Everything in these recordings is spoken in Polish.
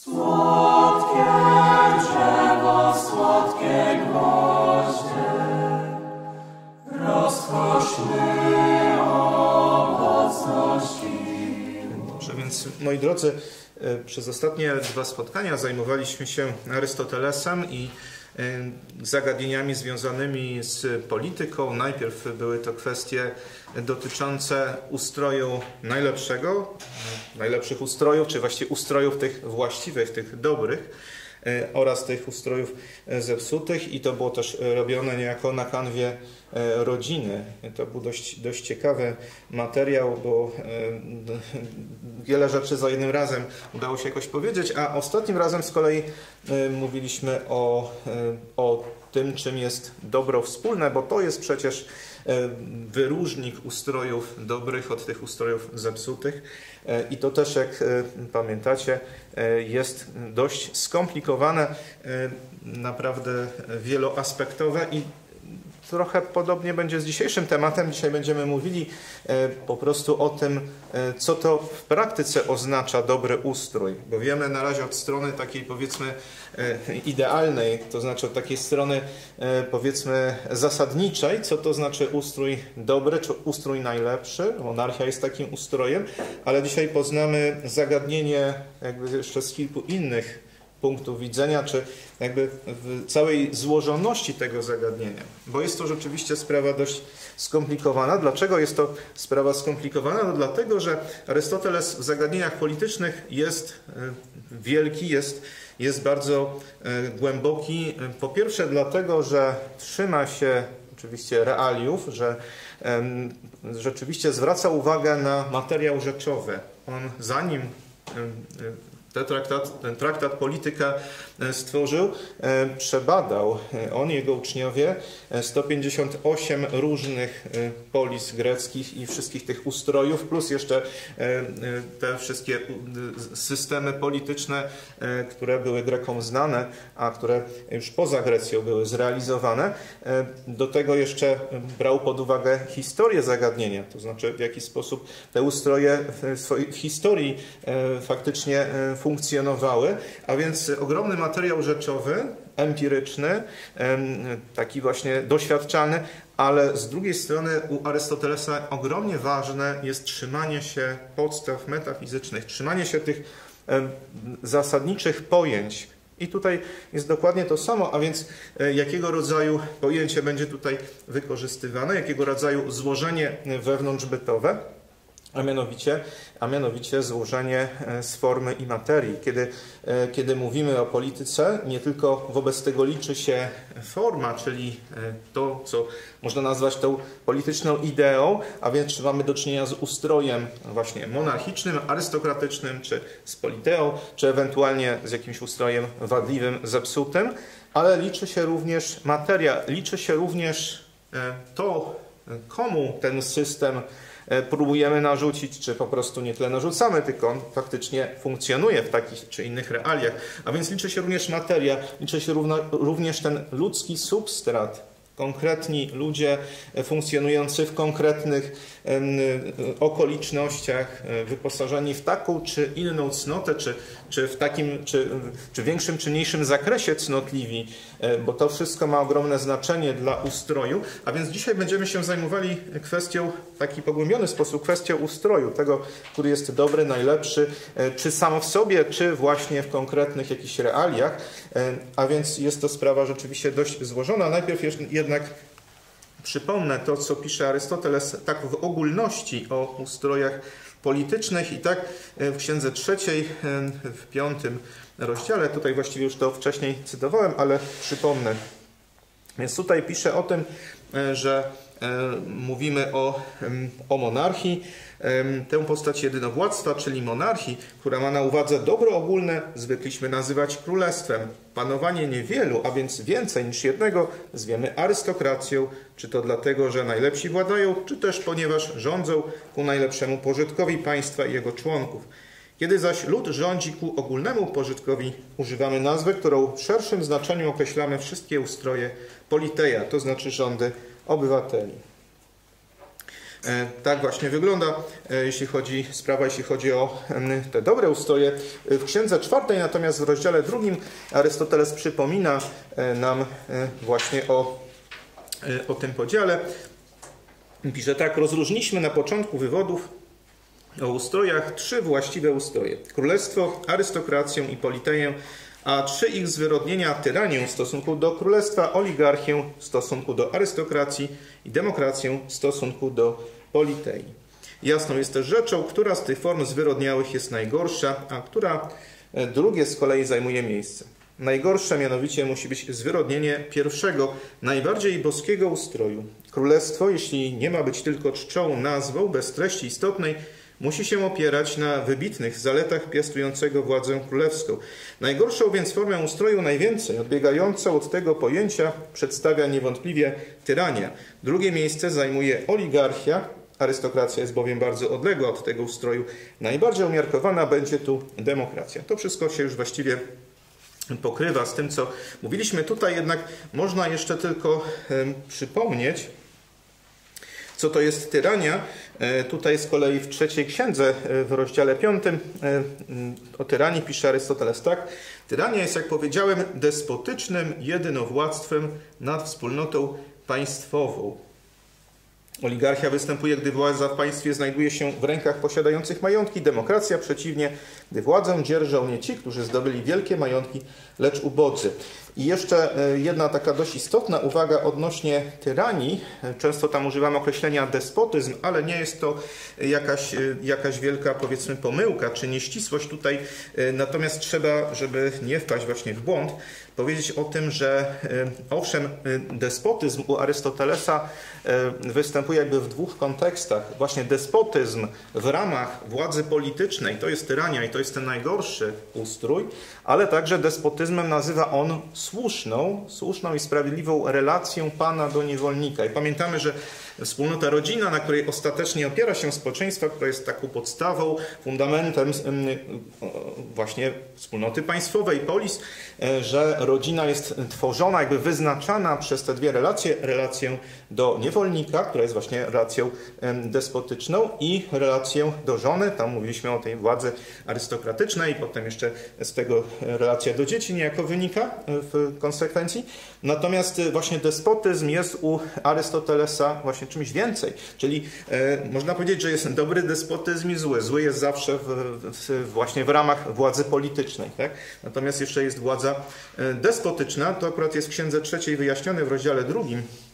Słodkie drzewo, słodkie gwoździe, rozkoszny owocności. Dobrze, więc moi drodzy, przez ostatnie 2 spotkania zajmowaliśmy się Arystotelesem i zagadnieniami związanymi z polityką. Najpierw były to kwestie dotyczące ustroju najlepszych ustrojów, czy właściwie ustrojów tych właściwych, tych dobrych, oraz tych ustrojów zepsutych, i to było też robione niejako na kanwie rodziny. To był dość ciekawy materiał, bo wiele rzeczy za jednym razem udało się jakoś powiedzieć, a ostatnim razem z kolei mówiliśmy o tym, czym jest dobro wspólne, bo to jest przecież wyróżnik ustrojów dobrych od tych ustrojów zepsutych. I to też, jak pamiętacie, jest dość skomplikowane, naprawdę wieloaspektowe i trochę podobnie będzie z dzisiejszym tematem. Dzisiaj będziemy mówili po prostu o tym, co to w praktyce oznacza dobry ustrój. Bo wiemy na razie od strony takiej, powiedzmy, idealnej, to znaczy od takiej strony, powiedzmy, zasadniczej, co to znaczy ustrój dobry, czy ustrój najlepszy. Monarchia jest takim ustrojem, ale dzisiaj poznamy zagadnienie jakby jeszcze z kilku innych punktów widzenia, czy jakby w całej złożoności tego zagadnienia. Bo jest to rzeczywiście sprawa dość skomplikowana. Dlaczego jest to sprawa skomplikowana? No dlatego, że Arystoteles w zagadnieniach politycznych jest wielki, jest bardzo głęboki. Po pierwsze dlatego, że trzyma się oczywiście realiów, że rzeczywiście zwraca uwagę na materiał rzeczowy. On zanim ten traktat Polityka stworzył, przebadał on, jego uczniowie, 158 różnych polis greckich i wszystkich tych ustrojów, plus jeszcze te wszystkie systemy polityczne, które były Grekom znane, a które już poza Grecją były zrealizowane. Do tego jeszcze brał pod uwagę historię zagadnienia, to znaczy w jaki sposób te ustroje w swojej historii faktycznie funkcjonowały, a więc ogromny materiał rzeczowy, empiryczny, taki właśnie doświadczalny, ale z drugiej strony u Arystotelesa ogromnie ważne jest trzymanie się podstaw metafizycznych, trzymanie się tych zasadniczych pojęć. I tutaj jest dokładnie to samo, a więc jakiego rodzaju pojęcie będzie tutaj wykorzystywane, jakiego rodzaju złożenie wewnątrzbytowe, a mianowicie złożenie z formy i materii. Kiedy mówimy o polityce, nie tylko wobec tego liczy się forma, czyli to, co można nazwać tą polityczną ideą, a więc czy mamy do czynienia z ustrojem właśnie monarchicznym, arystokratycznym, czy z politeą, czy ewentualnie z jakimś ustrojem wadliwym, zepsutym, ale liczy się również materia, liczy się również to, komu ten system próbujemy narzucić, czy po prostu nie tyle narzucamy, tylko on faktycznie funkcjonuje w takich czy innych realiach. A więc liczy się również materia, liczy się również ten ludzki substrat, konkretni ludzie funkcjonujący w konkretnych okolicznościach, wyposażeni w taką czy inną cnotę, czy w takim, czy większym czy mniejszym zakresie cnotliwi, bo to wszystko ma ogromne znaczenie dla ustroju. A więc dzisiaj będziemy się zajmowali kwestią, w taki pogłębiony sposób, kwestią ustroju, tego, który jest dobry, najlepszy, czy sam w sobie, czy właśnie w konkretnych jakichś realiach. A więc jest to sprawa rzeczywiście dość złożona. Najpierw jednak przypomnę to, co pisze Arystoteles tak w ogólności o ustrojach politycznych i tak w Księdze trzeciej, w 5 rozdziale, tutaj właściwie już to wcześniej cytowałem, ale przypomnę. Więc tutaj pisze o tym, że mówimy o monarchii, tę postać jedynowładztwa, czyli monarchii, która ma na uwadze dobro ogólne, zwykliśmy nazywać królestwem. Panowanie niewielu, a więc więcej niż jednego, zwiemy arystokracją, czy to dlatego, że najlepsi władają, czy też ponieważ rządzą ku najlepszemu pożytkowi państwa i jego członków. Kiedy zaś lud rządzi ku ogólnemu pożytkowi, używamy nazwy, którą w szerszym znaczeniu określamy wszystkie ustroje politeia, to znaczy rządy obywateli. Tak właśnie wygląda sprawa, jeśli chodzi o te dobre ustroje. W księdze 4 natomiast w rozdziale 2 Arystoteles przypomina nam właśnie o tym podziale. Pisze tak: rozróżniliśmy na początku wywodów o ustrojach 3 właściwe ustroje: królestwo, arystokrację i politeję, a 3 ich zwyrodnienia: tyranię w stosunku do królestwa, oligarchię w stosunku do arystokracji i demokrację w stosunku do politei. Jasną jest też rzeczą, która z tych form zwyrodniałych jest najgorsza, a która drugie z kolei zajmuje miejsce. Najgorsze mianowicie musi być zwyrodnienie pierwszego, najbardziej boskiego ustroju. Królestwo, jeśli nie ma być tylko czczą nazwą bez treści istotnej, musi się opierać na wybitnych zaletach piastującego władzę królewską. Najgorszą więc formę ustroju, najwięcej odbiegającą od tego pojęcia, przedstawia niewątpliwie tyrania. Drugie miejsce zajmuje oligarchia. Arystokracja jest bowiem bardzo odległa od tego ustroju. Najbardziej umiarkowana będzie tu demokracja. To wszystko się już właściwie pokrywa z tym, co mówiliśmy. Tutaj jednak można jeszcze tylko przypomnieć, co to jest tyrania. Tutaj z kolei w 3 księdze, w rozdziale 5 o tyranii pisze Arystoteles tak: tyrania jest, jak powiedziałem, despotycznym jedynowładztwem nad wspólnotą państwową. Oligarchia występuje, gdy władza w państwie znajduje się w rękach posiadających majątki. Demokracja przeciwnie, gdy władzę dzierżą nie ci, którzy zdobyli wielkie majątki, lecz ubodzy. I jeszcze jedna taka dość istotna uwaga odnośnie tyranii. Często tam używamy określenia despotyzm, ale nie jest to jakaś wielka, powiedzmy, pomyłka czy nieścisłość tutaj. Natomiast trzeba, żeby nie wpaść właśnie w błąd, powiedzieć o tym, że owszem, despotyzm u Arystotelesa występuje jakby w 2 kontekstach. Właśnie despotyzm w ramach władzy politycznej to jest tyrania i to jest ten najgorszy ustrój, ale także despotyzmem nazywa on słuszną i sprawiedliwą relację pana do niewolnika. I pamiętamy, że wspólnota rodzina, na której ostatecznie opiera się społeczeństwo, która jest taką podstawą, fundamentem właśnie wspólnoty państwowej, polis, że rodzina jest tworzona, jakby wyznaczana przez te 2 relacje. Relację do niewolnika, która jest właśnie relacją despotyczną, i relację do żony. Tam mówiliśmy o tej władzy arystokratycznej, potem jeszcze z tego relacja do dzieci niejako wynika w konsekwencji. Natomiast właśnie despotyzm jest u Arystotelesa właśnie czymś więcej. Czyli można powiedzieć, że jest dobry despotyzm i zły. Zły jest zawsze właśnie w ramach władzy politycznej. Tak? Natomiast jeszcze jest władza despotyczna. To akurat jest w księdze 3 wyjaśnione w rozdziale 2,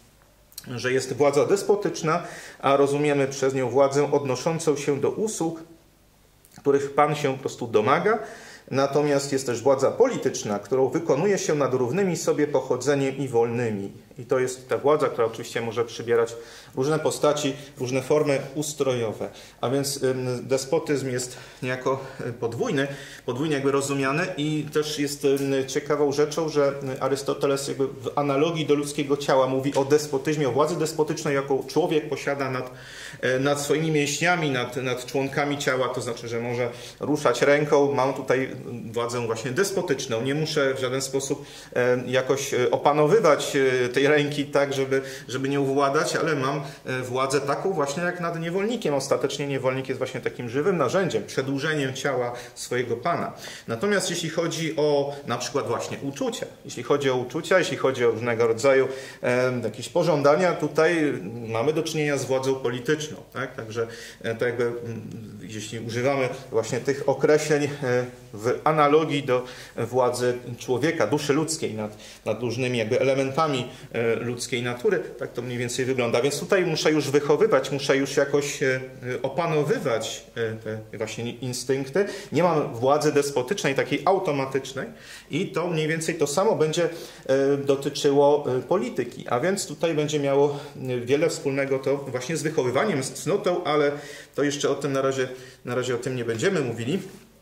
że jest władza despotyczna, a rozumiemy przez nią władzę odnoszącą się do usług, których pan się po prostu domaga. Natomiast jest też władza polityczna, którą wykonuje się nad równymi sobie pochodzeniem i wolnymi. I to jest ta władza, która oczywiście może przybierać różne postaci, różne formy ustrojowe. A więc despotyzm jest niejako podwójnie jakby rozumiany i też jest ciekawą rzeczą, że Arystoteles jakby w analogii do ludzkiego ciała mówi o despotyzmie, o władzy despotycznej, jaką człowiek posiada nad swoimi mięśniami, nad członkami ciała, to znaczy, że może ruszać ręką. Mam tutaj władzę właśnie despotyczną. Nie muszę w żaden sposób jakoś opanowywać tej ręki tak, żeby nią władać, ale mam władzę taką właśnie jak nad niewolnikiem. Ostatecznie niewolnik jest właśnie takim żywym narzędziem, przedłużeniem ciała swojego pana. Natomiast jeśli chodzi o na przykład właśnie uczucia, jeśli chodzi o różnego rodzaju jakieś pożądania, tutaj mamy do czynienia z władzą polityczną. Tak? Także to jakby, jeśli używamy właśnie tych określeń w analogii do władzy człowieka, duszy ludzkiej nad różnymi jakby elementami ludzkiej natury, tak to mniej więcej wygląda. Więc tutaj muszę już wychowywać, muszę już jakoś opanowywać te właśnie instynkty. Nie mam władzy despotycznej, takiej automatycznej i to mniej więcej to samo będzie dotyczyło polityki. A więc tutaj będzie miało wiele wspólnego to właśnie z wychowywaniem, z cnotą, ale to jeszcze o tym na razie o tym nie będziemy mówili.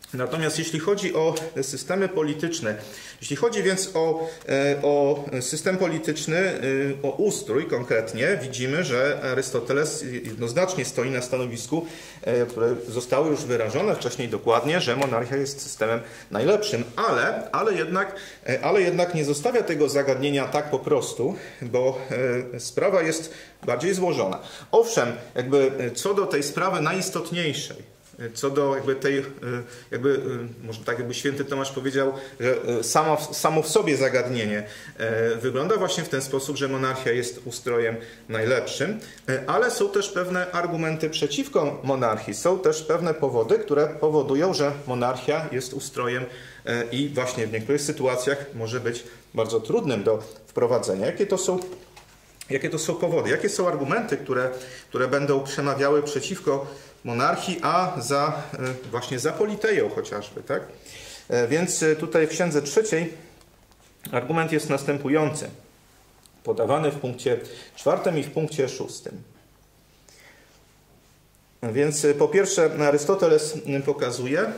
Natomiast jeśli chodzi o systemy polityczne, jeśli chodzi więc o system polityczny, o ustrój konkretnie, widzimy, że Arystoteles jednoznacznie stoi na stanowisku, które zostało już wyrażone wcześniej dokładnie, że monarchia jest systemem najlepszym, ale jednak nie zostawia tego zagadnienia tak po prostu, bo sprawa jest bardziej złożona. Owszem, co do tej sprawy najistotniejszej, co do tej, może tak jakby święty Tomasz powiedział, że samo w sobie zagadnienie wygląda właśnie w ten sposób, że monarchia jest ustrojem najlepszym, ale są też pewne argumenty przeciwko monarchii. Są też pewne powody, które powodują, że monarchia jest ustrojem i właśnie w niektórych sytuacjach może być bardzo trudnym do wprowadzenia. Jakie to są powody? Jakie są argumenty, które będą przemawiały przeciwko monarchii, a właśnie za politeją chociażby, tak? Więc tutaj w Księdze trzeciej argument jest następujący, podawany w punkcie 4 i w punkcie 6. Więc po pierwsze Arystoteles pokazuje,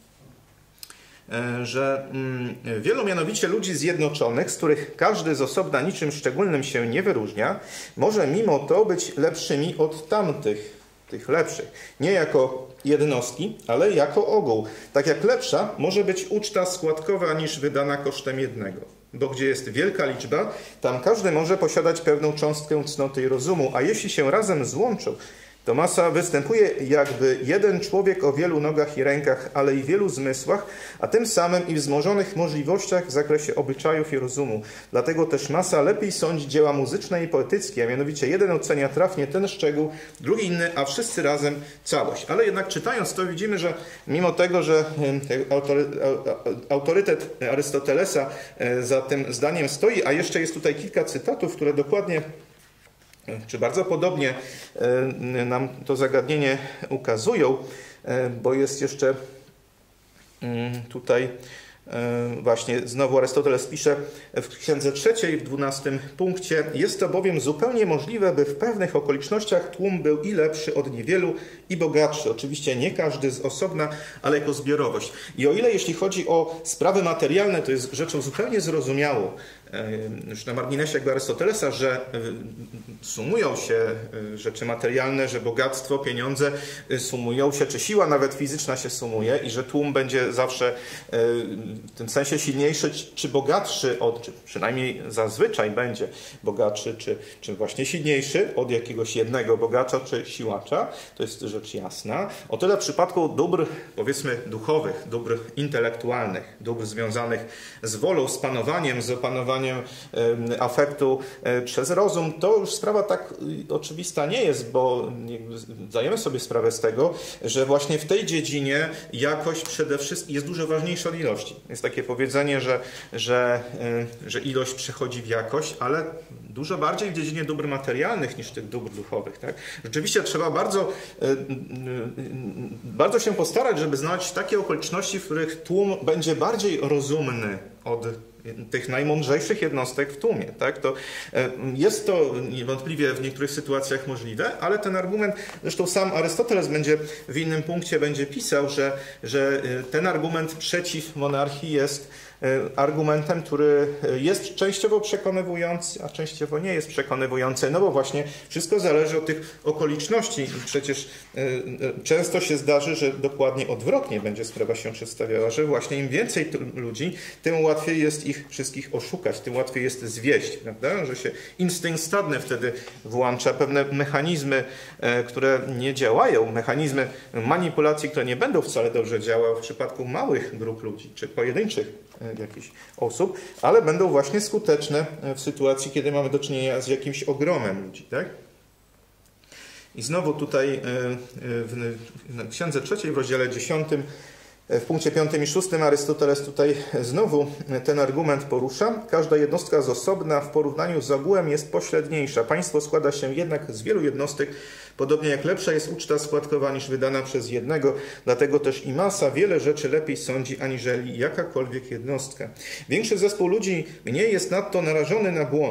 że wielu mianowicie ludzi zjednoczonych, z których każdy z osobna niczym szczególnym się nie wyróżnia, może mimo to być lepszymi od tamtych, tych lepszych. Nie jako jednostki, ale jako ogół. Tak jak lepsza może być uczta składkowa niż wydana kosztem jednego. Bo gdzie jest wielka liczba, tam każdy może posiadać pewną cząstkę cnoty i rozumu, a jeśli się razem złączą, to masa występuje jakby jeden człowiek o wielu nogach i rękach, ale i wielu zmysłach, a tym samym i wzmożonych możliwościach w zakresie obyczajów i rozumu. Dlatego też masa lepiej sądzi dzieła muzyczne i poetyckie, a mianowicie jeden ocenia trafnie ten szczegół, drugi inny, a wszyscy razem całość. Ale jednak czytając to widzimy, że mimo tego, że autorytet Arystotelesa za tym zdaniem stoi, a jeszcze jest tutaj kilka cytatów, które dokładnie czy bardzo podobnie nam to zagadnienie ukazują, bo jest jeszcze tutaj właśnie znowu Arystoteles pisze w Księdze trzeciej w 12 punkcie: jest to bowiem zupełnie możliwe, by w pewnych okolicznościach tłum był i lepszy od niewielu, i bogatszy. Oczywiście nie każdy z osobna, ale jako zbiorowość. I o ile jeśli chodzi o sprawy materialne, to jest rzeczą zupełnie zrozumiałą, już na marginesie jakby Arystotelesa, że sumują się rzeczy materialne, że bogactwo, pieniądze sumują się, czy siła nawet fizyczna się sumuje i że tłum będzie zawsze w tym sensie silniejszy, czy bogatszy czy przynajmniej zazwyczaj będzie bogatszy, czy właśnie silniejszy od jakiegoś jednego bogacza, czy siłacza. To jest rzecz jasna. O tyle w przypadku dóbr, powiedzmy, duchowych, dóbr intelektualnych, dóbr związanych z wolą, z panowaniem, z opanowaniem afektu przez rozum, to już sprawa tak oczywista nie jest, bo zdajemy sobie sprawę z tego, że właśnie w tej dziedzinie jakość przede wszystkim jest dużo ważniejsza od ilości. Jest takie powiedzenie, że ilość przechodzi w jakość, ale dużo bardziej w dziedzinie dóbr materialnych niż tych dóbr duchowych. Tak? Rzeczywiście trzeba bardzo się postarać, żeby znaleźć takie okoliczności, w których tłum będzie bardziej rozumny od tych najmądrzejszych jednostek w tłumie. Tak? To jest to niewątpliwie w niektórych sytuacjach możliwe, ale ten argument, zresztą sam Arystoteles w innym punkcie będzie pisał, że ten argument przeciw monarchii jest argumentem, który jest częściowo przekonywujący, a częściowo nie jest przekonywujący, no bo właśnie wszystko zależy od tych okoliczności i przecież często się zdarzy, że dokładnie odwrotnie będzie sprawa się przedstawiała, że właśnie im więcej ludzi, tym łatwiej jest ich wszystkich oszukać, tym łatwiej jest zwieść, prawda? Że się instynkt stadny wtedy włącza, pewne mechanizmy, które nie działają, mechanizmy manipulacji, które nie będą wcale dobrze działały w przypadku małych grup ludzi, czy pojedynczych jakichś osób, ale będą właśnie skuteczne w sytuacji, kiedy mamy do czynienia z jakimś ogromem ludzi. Tak? I znowu tutaj w Księdze trzeciej w rozdziale 10 w punkcie 5 i 6 Arystoteles tutaj znowu ten argument porusza. Każda jednostka z osobna w porównaniu z ogółem jest pośredniejsza. Państwo składa się jednak z wielu jednostek, podobnie jak lepsza jest uczta składkowa niż wydana przez jednego, dlatego też i masa wiele rzeczy lepiej sądzi, aniżeli jakakolwiek jednostka. Większy zespół ludzi mniej jest nadto narażony na błąd.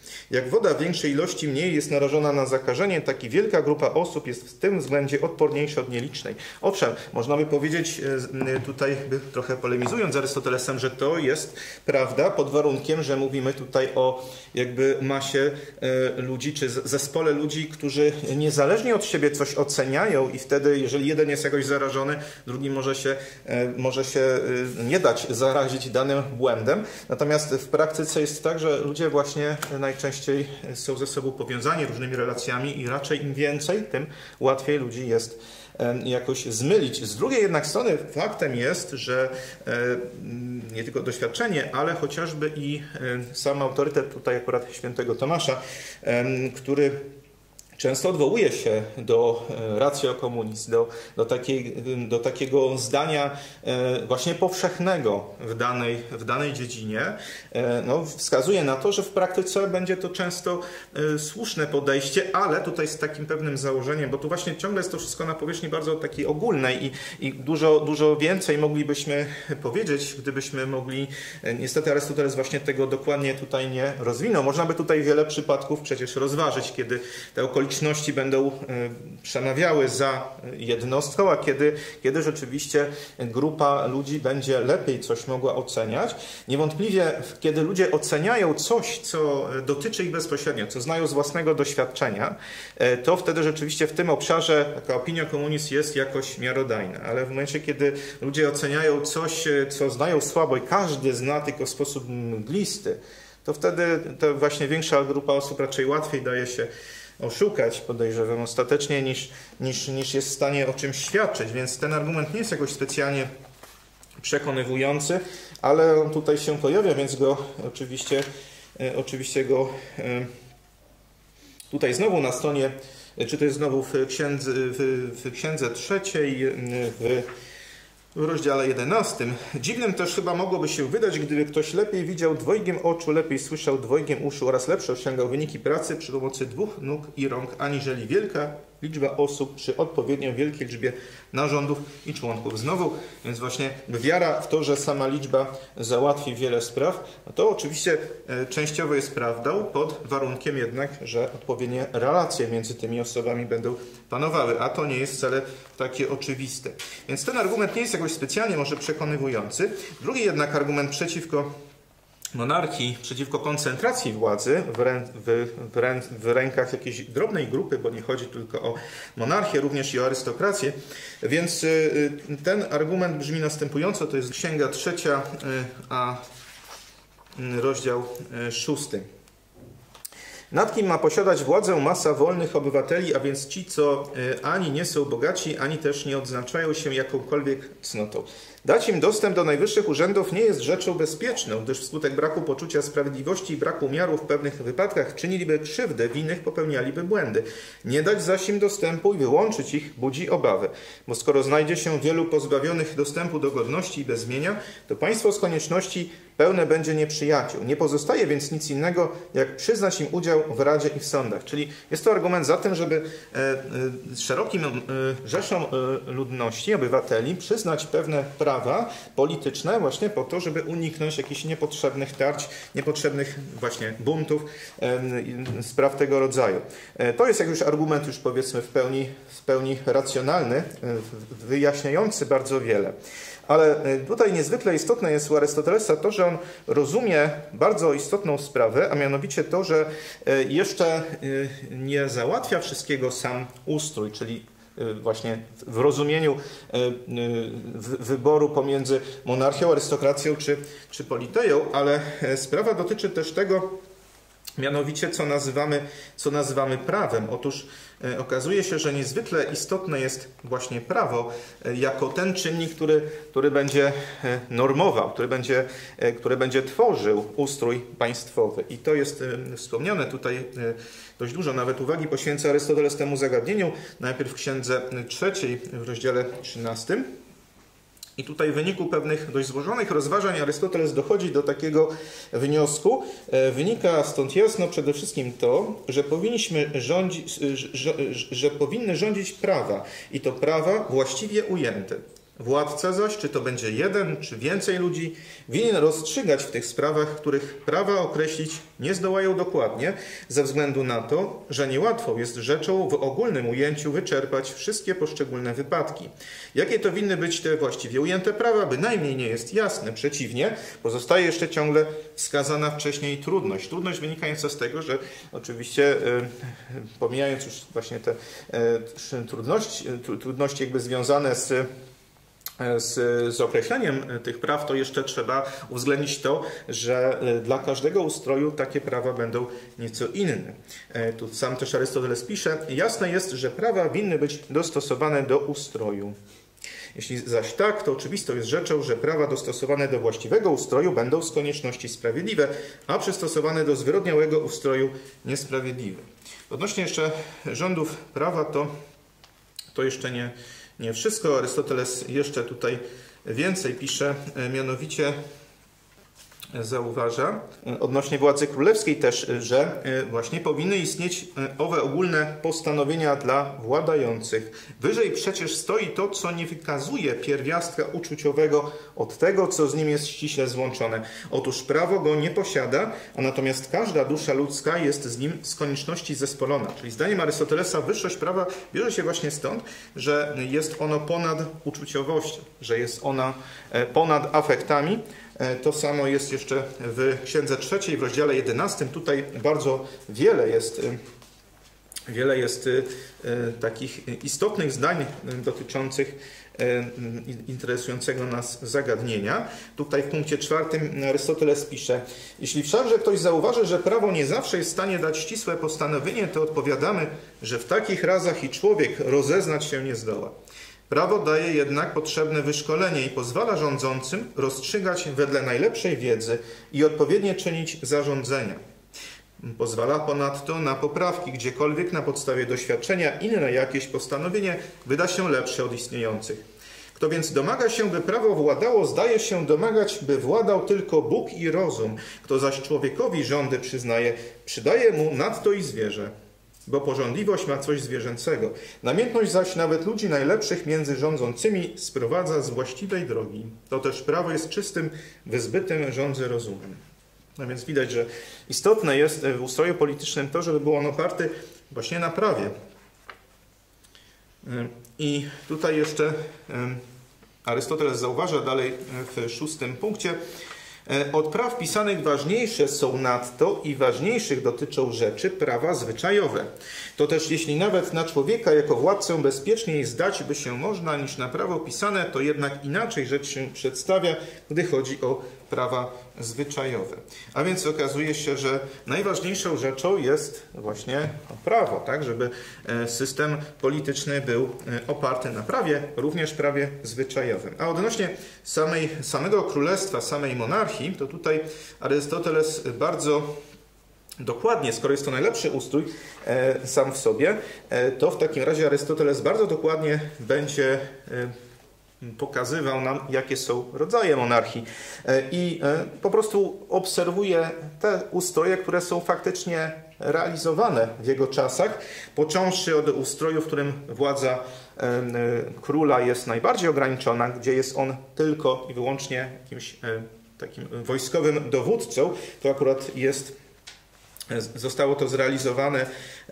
Jak woda w większej ilości mniej jest narażona na zakażenie, tak i wielka grupa osób jest w tym względzie odporniejsza od nielicznej. Owszem, można by powiedzieć, tutaj trochę polemizując z Arystotelesem, że to jest prawda pod warunkiem, że mówimy tutaj o jakby masie ludzi, czy zespole ludzi, którzy niezależnie od siebie coś oceniają i wtedy, jeżeli jeden jest jakoś zarażony, drugi może się nie dać zarazić danym błędem. Natomiast w praktyce jest tak, że ludzie właśnie najczęściej są ze sobą powiązani różnymi relacjami i raczej im więcej, tym łatwiej ludzi jest jakoś zmylić. Z drugiej jednak strony faktem jest, że nie tylko doświadczenie, ale chociażby i sam autorytet tutaj akurat świętego Tomasza, który często odwołuje się do ratio communis, do takiego zdania właśnie powszechnego w danej dziedzinie. No, wskazuje na to, że w praktyce będzie to często słuszne podejście, ale tutaj z takim pewnym założeniem, bo tu właśnie ciągle jest to wszystko na powierzchni bardzo takiej ogólnej i dużo więcej moglibyśmy powiedzieć, gdybyśmy mogli. Niestety Arystoteles właśnie tego dokładnie tutaj nie rozwinął. Można by tutaj wiele przypadków przecież rozważyć, kiedy te okoliczności będą przemawiały za jednostką, a kiedy rzeczywiście grupa ludzi będzie lepiej coś mogła oceniać. Niewątpliwie, kiedy ludzie oceniają coś, co dotyczy ich bezpośrednio, co znają z własnego doświadczenia, to wtedy rzeczywiście w tym obszarze taka opinia communis jest jakoś miarodajna. Ale w momencie, kiedy ludzie oceniają coś, co znają słabo i każdy zna tylko w sposób mglisty, to wtedy to właśnie większa grupa osób raczej łatwiej daje się oszukać, podejrzewam, ostatecznie niż jest w stanie o czymś świadczyć. Więc ten argument nie jest jakoś specjalnie przekonywujący, ale on tutaj się pojawia, więc go oczywiście go tutaj znowu na stronie, czy to jest znowu w księdze trzeciej, w rozdziale 11. Dziwnym też chyba mogłoby się wydać, gdyby ktoś lepiej widział dwojgiem oczu, lepiej słyszał dwojgiem uszu oraz lepsze osiągał wyniki pracy przy pomocy 2 nóg i rąk, aniżeli wielka liczba osób przy odpowiednio wielkiej liczbie narządów i członków. Znowu, więc właśnie wiara w to, że sama liczba załatwi wiele spraw, no to oczywiście częściowo jest prawdą, pod warunkiem jednak, że odpowiednie relacje między tymi osobami będą panowały, a to nie jest wcale takie oczywiste. Więc ten argument nie jest jakoś specjalnie może przekonywujący. Drugi jednak argument przeciwko monarchii, przeciwko koncentracji władzy w rękach jakiejś drobnej grupy, bo nie chodzi tylko o monarchię, również i o arystokrację. Więc ten argument brzmi następująco, to jest Księga 3, a rozdział 6. Nad kim ma posiadać władzę masa wolnych obywateli, a więc ci, co ani nie są bogaci, ani też nie odznaczają się jakąkolwiek cnotą. Dać im dostęp do najwyższych urzędów nie jest rzeczą bezpieczną, gdyż wskutek braku poczucia sprawiedliwości i braku miaru w pewnych wypadkach czyniliby krzywdę, w innych popełnialiby błędy. Nie dać zaś im dostępu i wyłączyć ich budzi obawy, bo skoro znajdzie się wielu pozbawionych dostępu do godności i bezmienia, to państwo z konieczności pełne będzie nieprzyjaciół. Nie pozostaje więc nic innego, jak przyznać im udział w Radzie i w sądach. Czyli jest to argument za tym, żeby szerokim rzeszom ludności, obywateli przyznać pewne prawa polityczne właśnie po to, żeby uniknąć jakichś niepotrzebnych tarć, niepotrzebnych właśnie buntów, spraw tego rodzaju. To jest jak już argument już powiedzmy w pełni racjonalny, wyjaśniający bardzo wiele. Ale tutaj niezwykle istotne jest u Arystotelesa to, że on rozumie bardzo istotną sprawę, a mianowicie to, że jeszcze nie załatwia wszystkiego sam ustrój, czyli właśnie w rozumieniu wyboru pomiędzy monarchią, arystokracją czy politeją, ale sprawa dotyczy też tego, mianowicie co nazywamy prawem. Otóż okazuje się, że niezwykle istotne jest właśnie prawo jako ten czynnik, który będzie normował, który będzie tworzył ustrój państwowy. I to jest wspomniane tutaj dość dużo, nawet uwagi poświęca Arystoteles temu zagadnieniu, najpierw w Księdze 3 w rozdziale 13. I tutaj w wyniku pewnych dość złożonych rozważań Arystoteles dochodzi do takiego wniosku. Wynika stąd jasno przede wszystkim to, że powinny rządzić prawa i to prawa właściwie ujęte. Władca zaś, czy to będzie jeden, czy więcej ludzi, winien rozstrzygać w tych sprawach, których prawa określić nie zdołają dokładnie, ze względu na to, że niełatwo jest rzeczą w ogólnym ujęciu wyczerpać wszystkie poszczególne wypadki. Jakie to winny być te właściwie ujęte prawa, bynajmniej nie jest jasne. Przeciwnie, pozostaje jeszcze ciągle wskazana wcześniej trudność. Trudność wynikająca z tego, że oczywiście pomijając już właśnie te trudności jakby związane z określeniem tych praw, to jeszcze trzeba uwzględnić to, że dla każdego ustroju takie prawa będą nieco inne. Tu sam też Arystoteles pisze, jasne jest, że prawa winny być dostosowane do ustroju. Jeśli zaś tak, to oczywistą jest rzeczą, że prawa dostosowane do właściwego ustroju będą z konieczności sprawiedliwe, a przystosowane do zwyrodniałego ustroju niesprawiedliwe. Odnośnie jeszcze rządów prawa, to jeszcze nie wszystko. Arystoteles jeszcze tutaj więcej pisze, mianowicie zauważa odnośnie władzy królewskiej też, że właśnie powinny istnieć owe ogólne postanowienia dla władających. Wyżej przecież stoi to, co nie wykazuje pierwiastka uczuciowego od tego, co z nim jest ściśle złączone. Otóż prawo go nie posiada, a natomiast każda dusza ludzka jest z nim z konieczności zespolona. Czyli zdaniem Arystotelesa wyższość prawa bierze się właśnie stąd, że jest ono ponad uczuciowością, że jest ona ponad afektami. To samo jest jeszcze w Księdze trzeciej, w rozdziale 11. Tutaj bardzo wiele jest takich istotnych zdań dotyczących interesującego nas zagadnienia. Tutaj w punkcie 4 Arystoteles pisze: jeśli wszakże ktoś zauważy, że prawo nie zawsze jest w stanie dać ścisłe postanowienie, to odpowiadamy, że w takich razach i człowiek rozeznać się nie zdoła. Prawo daje jednak potrzebne wyszkolenie i pozwala rządzącym rozstrzygać wedle najlepszej wiedzy i odpowiednio czynić zarządzenia. Pozwala ponadto na poprawki, gdziekolwiek na podstawie doświadczenia inne jakieś postanowienie wyda się lepsze od istniejących. Kto więc domaga się, by prawo władało, zdaje się domagać, by władał tylko Bóg i rozum. Kto zaś człowiekowi rządy przyznaje, przydaje mu nadto i zwierzę. Bo pożądliwość ma coś zwierzęcego. Namiętność zaś nawet ludzi najlepszych między rządzącymi sprowadza z właściwej drogi. To też prawo jest czystym, wyzbytym rządzy rozumem. No więc widać, że istotne jest w ustroju politycznym to, żeby był on oparty właśnie na prawie. I tutaj jeszcze Arystoteles zauważa dalej w 6 punkcie: od praw pisanych ważniejsze są nadto i ważniejszych dotyczą rzeczy prawa zwyczajowe. To też jeśli nawet na człowieka jako władcę bezpieczniej zdać by się można niż na prawo pisane, to jednak inaczej rzecz się przedstawia, gdy chodzi o prawa zwyczajowe. A więc okazuje się, że najważniejszą rzeczą jest właśnie prawo, tak, żeby system polityczny był oparty na prawie, również prawie zwyczajowym. A odnośnie samego królestwa, samej monarchii, to tutaj Arystoteles bardzo dokładnie, skoro jest to najlepszy ustrój sam w sobie, to w takim razie Arystoteles bardzo dokładnie będzie pokazywał nam, jakie są rodzaje monarchii i po prostu obserwuje te ustroje, które są faktycznie realizowane w jego czasach, począwszy od ustroju, w którym władza króla jest najbardziej ograniczona, gdzie jest on tylko i wyłącznie jakimś takim wojskowym dowódcą. To akurat zostało to zrealizowane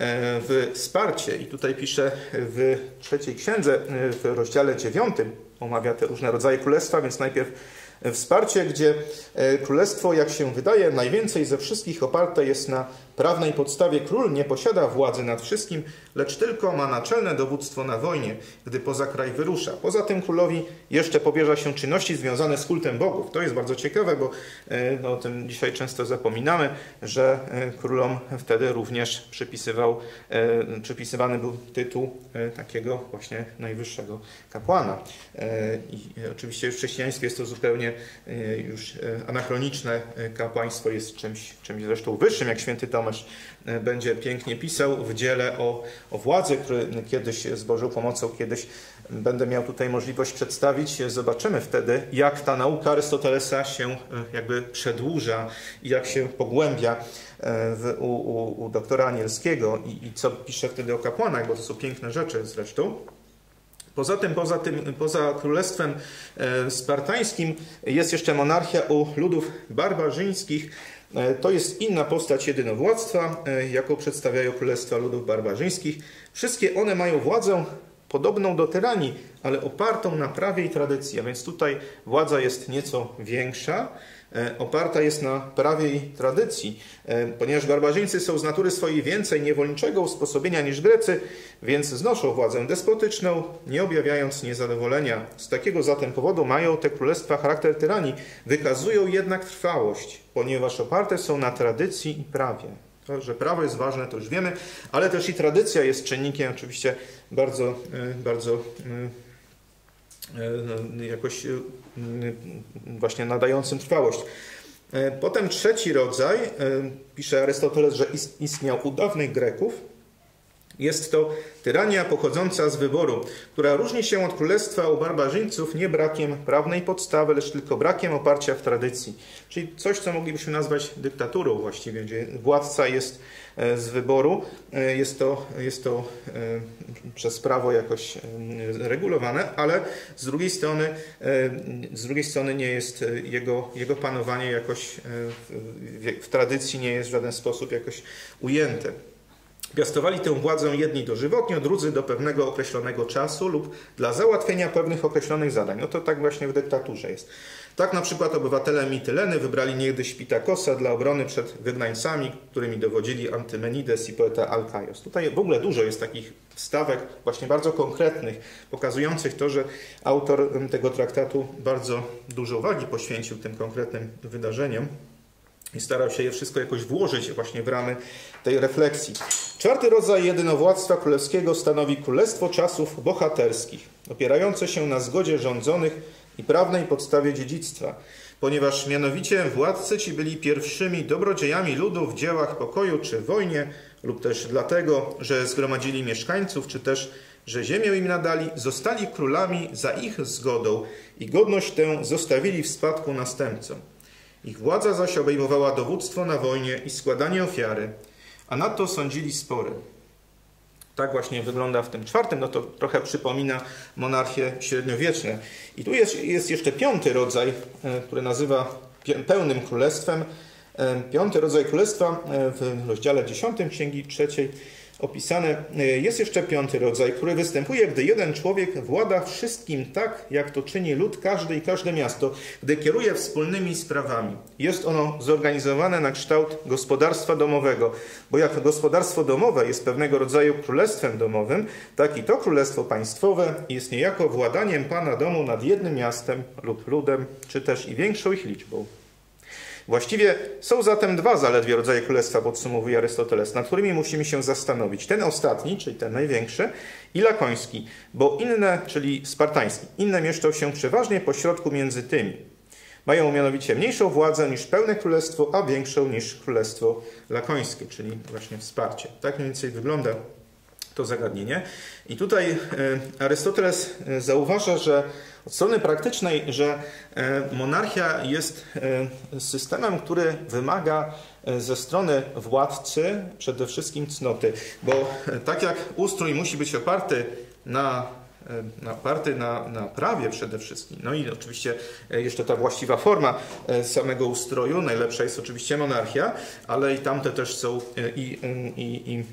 w Sparcie i tutaj pisze w trzeciej księdze, w rozdziale 9, omawia te różne rodzaje królestwa, więc najpierw w Sparcie, gdzie królestwo, jak się wydaje, najwięcej ze wszystkich oparte jest na prawnej podstawie. Król nie posiada władzy nad wszystkim, lecz tylko ma naczelne dowództwo na wojnie, gdy poza kraj wyrusza. Poza tym królowi jeszcze powierza się czynności związane z kultem bogów. To jest bardzo ciekawe, bo o tym dzisiaj często zapominamy, że królom wtedy również przypisywany był tytuł takiego właśnie najwyższego kapłana. I oczywiście w chrześcijaństwie jest to zupełnie już anachroniczne. Kapłaństwo jest czymś zresztą wyższym, jak święty Tomasz będzie pięknie pisał w dziele o władzy, który kiedyś z Bożą pomocą będę miał tutaj możliwość przedstawić. Zobaczymy wtedy, jak ta nauka Arystotelesa się jakby przedłuża i jak się pogłębia u doktora Anielskiego i co pisze wtedy o kapłanach, bo to są piękne rzeczy zresztą. Poza królestwem spartańskim jest jeszcze monarchia u ludów barbarzyńskich. To jest inna postać jedynowładztwa, jaką przedstawiają królestwa ludów barbarzyńskich. Wszystkie one mają władzę podobną do tyranii, ale opartą na prawie i tradycji. A więc tutaj władza jest nieco większa, oparta jest na prawie i tradycji. Ponieważ barbarzyńcy są z natury swojej więcej niewolniczego usposobienia niż Grecy, więc znoszą władzę despotyczną, nie objawiając niezadowolenia. Z takiego zatem powodu mają te królestwa charakter tyranii, wykazują jednak trwałość, ponieważ oparte są na tradycji i prawie. To, że prawo jest ważne, to już wiemy, ale też i tradycja jest czynnikiem oczywiście bardzo jakoś właśnie nadającym trwałość. Potem trzeci rodzaj, pisze Arystoteles, że istniał u dawnych Greków. Jest to tyrania pochodząca z wyboru, która różni się od królestwa u barbarzyńców nie brakiem prawnej podstawy, lecz tylko brakiem oparcia w tradycji. Czyli coś, co moglibyśmy nazwać dyktaturą właściwie, gdzie władca jest z wyboru, jest to przez prawo jakoś regulowane, ale z drugiej strony nie jest jego panowanie jakoś w tradycji nie jest w żaden sposób jakoś ujęte. Piastowali tę władzę jedni dożywotnio, drudzy do pewnego określonego czasu lub dla załatwienia pewnych określonych zadań. No to tak właśnie w dyktaturze jest. Tak na przykład obywatele Mityleny wybrali niegdyś Pitakosa dla obrony przed wygnańcami, którymi dowodzili Antymenides i poeta Alkaios. Tutaj w ogóle dużo jest takich wstawek właśnie bardzo konkretnych, pokazujących to, że autor tego traktatu bardzo dużo uwagi poświęcił tym konkretnym wydarzeniom i starał się je wszystko jakoś włożyć właśnie w ramy tej refleksji. Czwarty rodzaj jedynowładztwa królewskiego stanowi królestwo czasów bohaterskich, opierające się na zgodzie rządzonych i prawnej podstawie dziedzictwa, ponieważ mianowicie władcy ci byli pierwszymi dobrodziejami ludu w dziełach pokoju czy wojnie, lub też dlatego, że zgromadzili mieszkańców, czy też, że ziemię im nadali, zostali królami za ich zgodą i godność tę zostawili w spadku następcom. Ich władza zaś obejmowała dowództwo na wojnie i składanie ofiary, a nadto sądzili spory. Tak właśnie wygląda w tym czwartym, no to trochę przypomina monarchie średniowieczne. I tu jest jeszcze piąty rodzaj, który nazywa pełnym królestwem. Piąty rodzaj królestwa w rozdziale 10 Księgi Trzeciej opisane. Jest jeszcze piąty rodzaj, który występuje, gdy jeden człowiek włada wszystkim tak, jak to czyni lud każdy i każde miasto, gdy kieruje wspólnymi sprawami. Jest ono zorganizowane na kształt gospodarstwa domowego, bo jak gospodarstwo domowe jest pewnego rodzaju królestwem domowym, tak i to królestwo państwowe jest niejako władaniem pana domu nad jednym miastem lub ludem, czy też i większą ich liczbą. Właściwie są zatem dwa zaledwie rodzaje królestwa, podsumowuje Arystoteles, nad którymi musimy się zastanowić. Ten ostatni, czyli ten największy, i lakoński, bo inne, czyli spartański, inne mieszczą się przeważnie pośrodku między tymi. Mają mianowicie mniejszą władzę niż pełne królestwo, a większą niż królestwo lakońskie, czyli właśnie wsparcie. Tak mniej więcej wygląda to zagadnienie. I tutaj Arystoteles zauważa, że od strony praktycznej, że monarchia jest systemem, który wymaga ze strony władcy przede wszystkim cnoty, bo tak jak ustrój musi być oparty na prawie przede wszystkim, no i oczywiście jeszcze ta właściwa forma samego ustroju, najlepsza jest oczywiście monarchia, ale i tamte też są i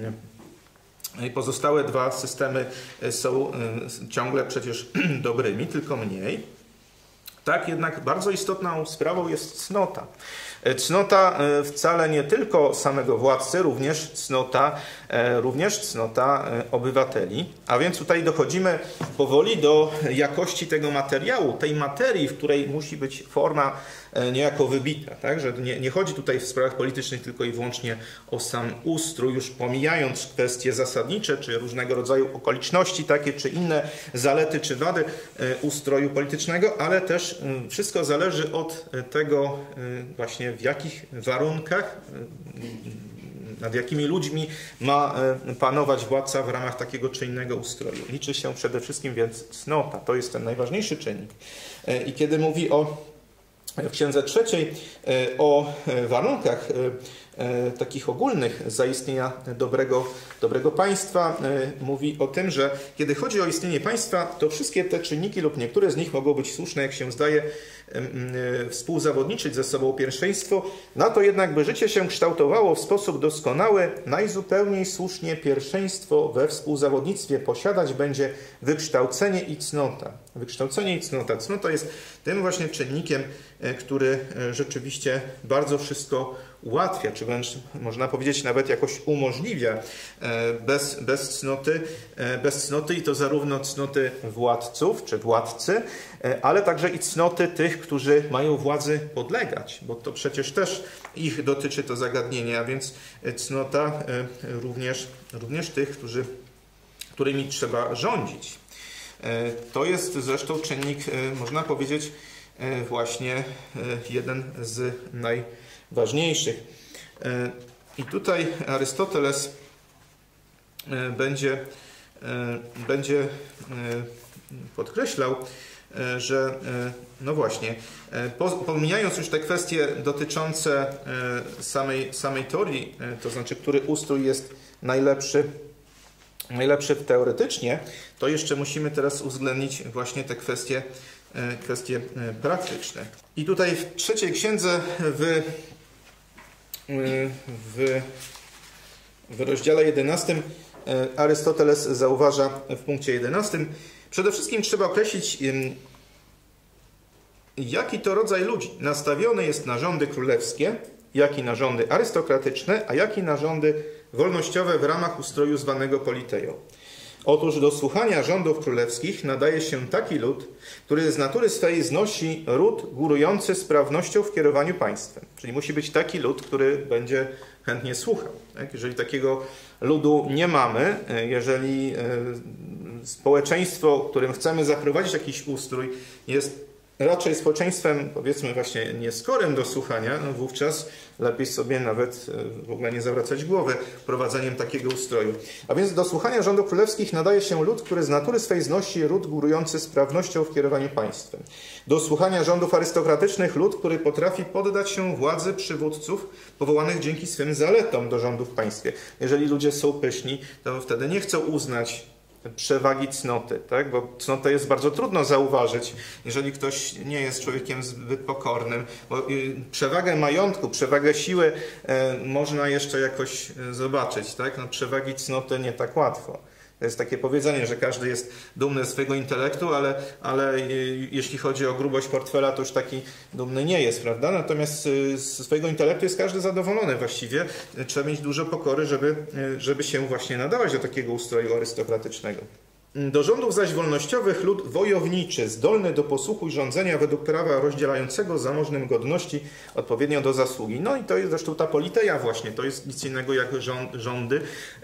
pozostałe dwa systemy są ciągle przecież dobrymi, tylko mniej. Tak jednak bardzo istotną sprawą jest cnota. Cnota wcale nie tylko samego władcy, również cnota obywateli. A więc tutaj dochodzimy powoli do jakości tego materiału, tej materii, w której musi być forma niejako wybita. Tak? Że nie chodzi tutaj w sprawach politycznych tylko i wyłącznie o sam ustrój, już pomijając kwestie zasadnicze, czy różnego rodzaju okoliczności takie, czy inne zalety, czy wady ustroju politycznego, ale też wszystko zależy od tego właśnie w jakich warunkach, nad jakimi ludźmi ma panować władca w ramach takiego czy innego ustroju. Liczy się przede wszystkim więc cnota. To jest ten najważniejszy czynnik. I kiedy mówi o W księdze trzeciej o warunkach takich ogólnych zaistnienia dobrego państwa mówi o tym, że kiedy chodzi o istnienie państwa, to wszystkie te czynniki lub niektóre z nich mogą być słuszne, jak się zdaje, współzawodniczyć ze sobą pierwszeństwo. Na to jednak, by życie się kształtowało w sposób doskonały, najzupełniej słusznie pierwszeństwo we współzawodnictwie posiadać będzie wykształcenie i cnota. Wykształcenie i cnota. Cnota jest tym właśnie czynnikiem, który rzeczywiście bardzo wszystko ułatwia, czy wręcz można powiedzieć nawet jakoś umożliwia. Bez cnoty i to zarówno cnoty władców czy władcy, ale także i cnoty tych, którzy mają władzy podlegać, bo to przecież też ich dotyczy to zagadnienie, a więc cnota również tych, którymi trzeba rządzić. To jest zresztą czynnik, można powiedzieć, właśnie jeden z najważniejszych. I tutaj Arystoteles będzie podkreślał, że no właśnie, pomijając już te kwestie dotyczące samej teorii, to znaczy, który ustrój jest najlepszy teoretycznie, to jeszcze musimy teraz uwzględnić właśnie te kwestie praktyczne. I tutaj w trzeciej księdze w rozdziale 11 Arystoteles zauważa w punkcie 11: przede wszystkim trzeba określić, jaki to rodzaj ludzi nastawiony jest na rządy królewskie, jaki na rządy arystokratyczne, a jaki na rządy wolnościowe w ramach ustroju zwanego politeją. Otóż do słuchania rządów królewskich nadaje się taki lud, który z natury swej znosi ród górujący sprawnością w kierowaniu państwem. Czyli musi być taki lud, który będzie chętnie słuchał. Tak? Jeżeli takiego ludu nie mamy, jeżeli społeczeństwo, którym chcemy zaprowadzić jakiś ustrój, jest raczej społeczeństwem, powiedzmy, właśnie nieskorym do słuchania, no wówczas lepiej sobie nawet w ogóle nie zawracać głowy prowadzeniem takiego ustroju. A więc do słuchania rządów królewskich nadaje się lud, który z natury swej znosi ród górujący sprawnością w kierowaniu państwem. Do słuchania rządów arystokratycznych lud, który potrafi poddać się władzy przywódców powołanych dzięki swym zaletom do rządów w państwie. Jeżeli ludzie są pyszni, to wtedy nie chcą uznać przewagi cnoty, tak? Bo cnotę jest bardzo trudno zauważyć, jeżeli ktoś nie jest człowiekiem zbyt pokornym, bo przewagę majątku, przewagę siły można jeszcze jakoś zobaczyć, tak? No, przewagi cnoty nie tak łatwo. To jest takie powiedzenie, że każdy jest dumny ze swojego intelektu, ale jeśli chodzi o grubość portfela, to już taki dumny nie jest, prawda? Natomiast ze swojego intelektu jest każdy zadowolony właściwie. Trzeba mieć dużo pokory, żeby się właśnie nadawać do takiego ustroju arystokratycznego. Do rządów zaś wolnościowych lud wojowniczy, zdolny do posłuchu i rządzenia według prawa rozdzielającego zamożnym godności odpowiednio do zasługi. No i to jest zresztą ta politeja właśnie, to jest nic innego jak rządy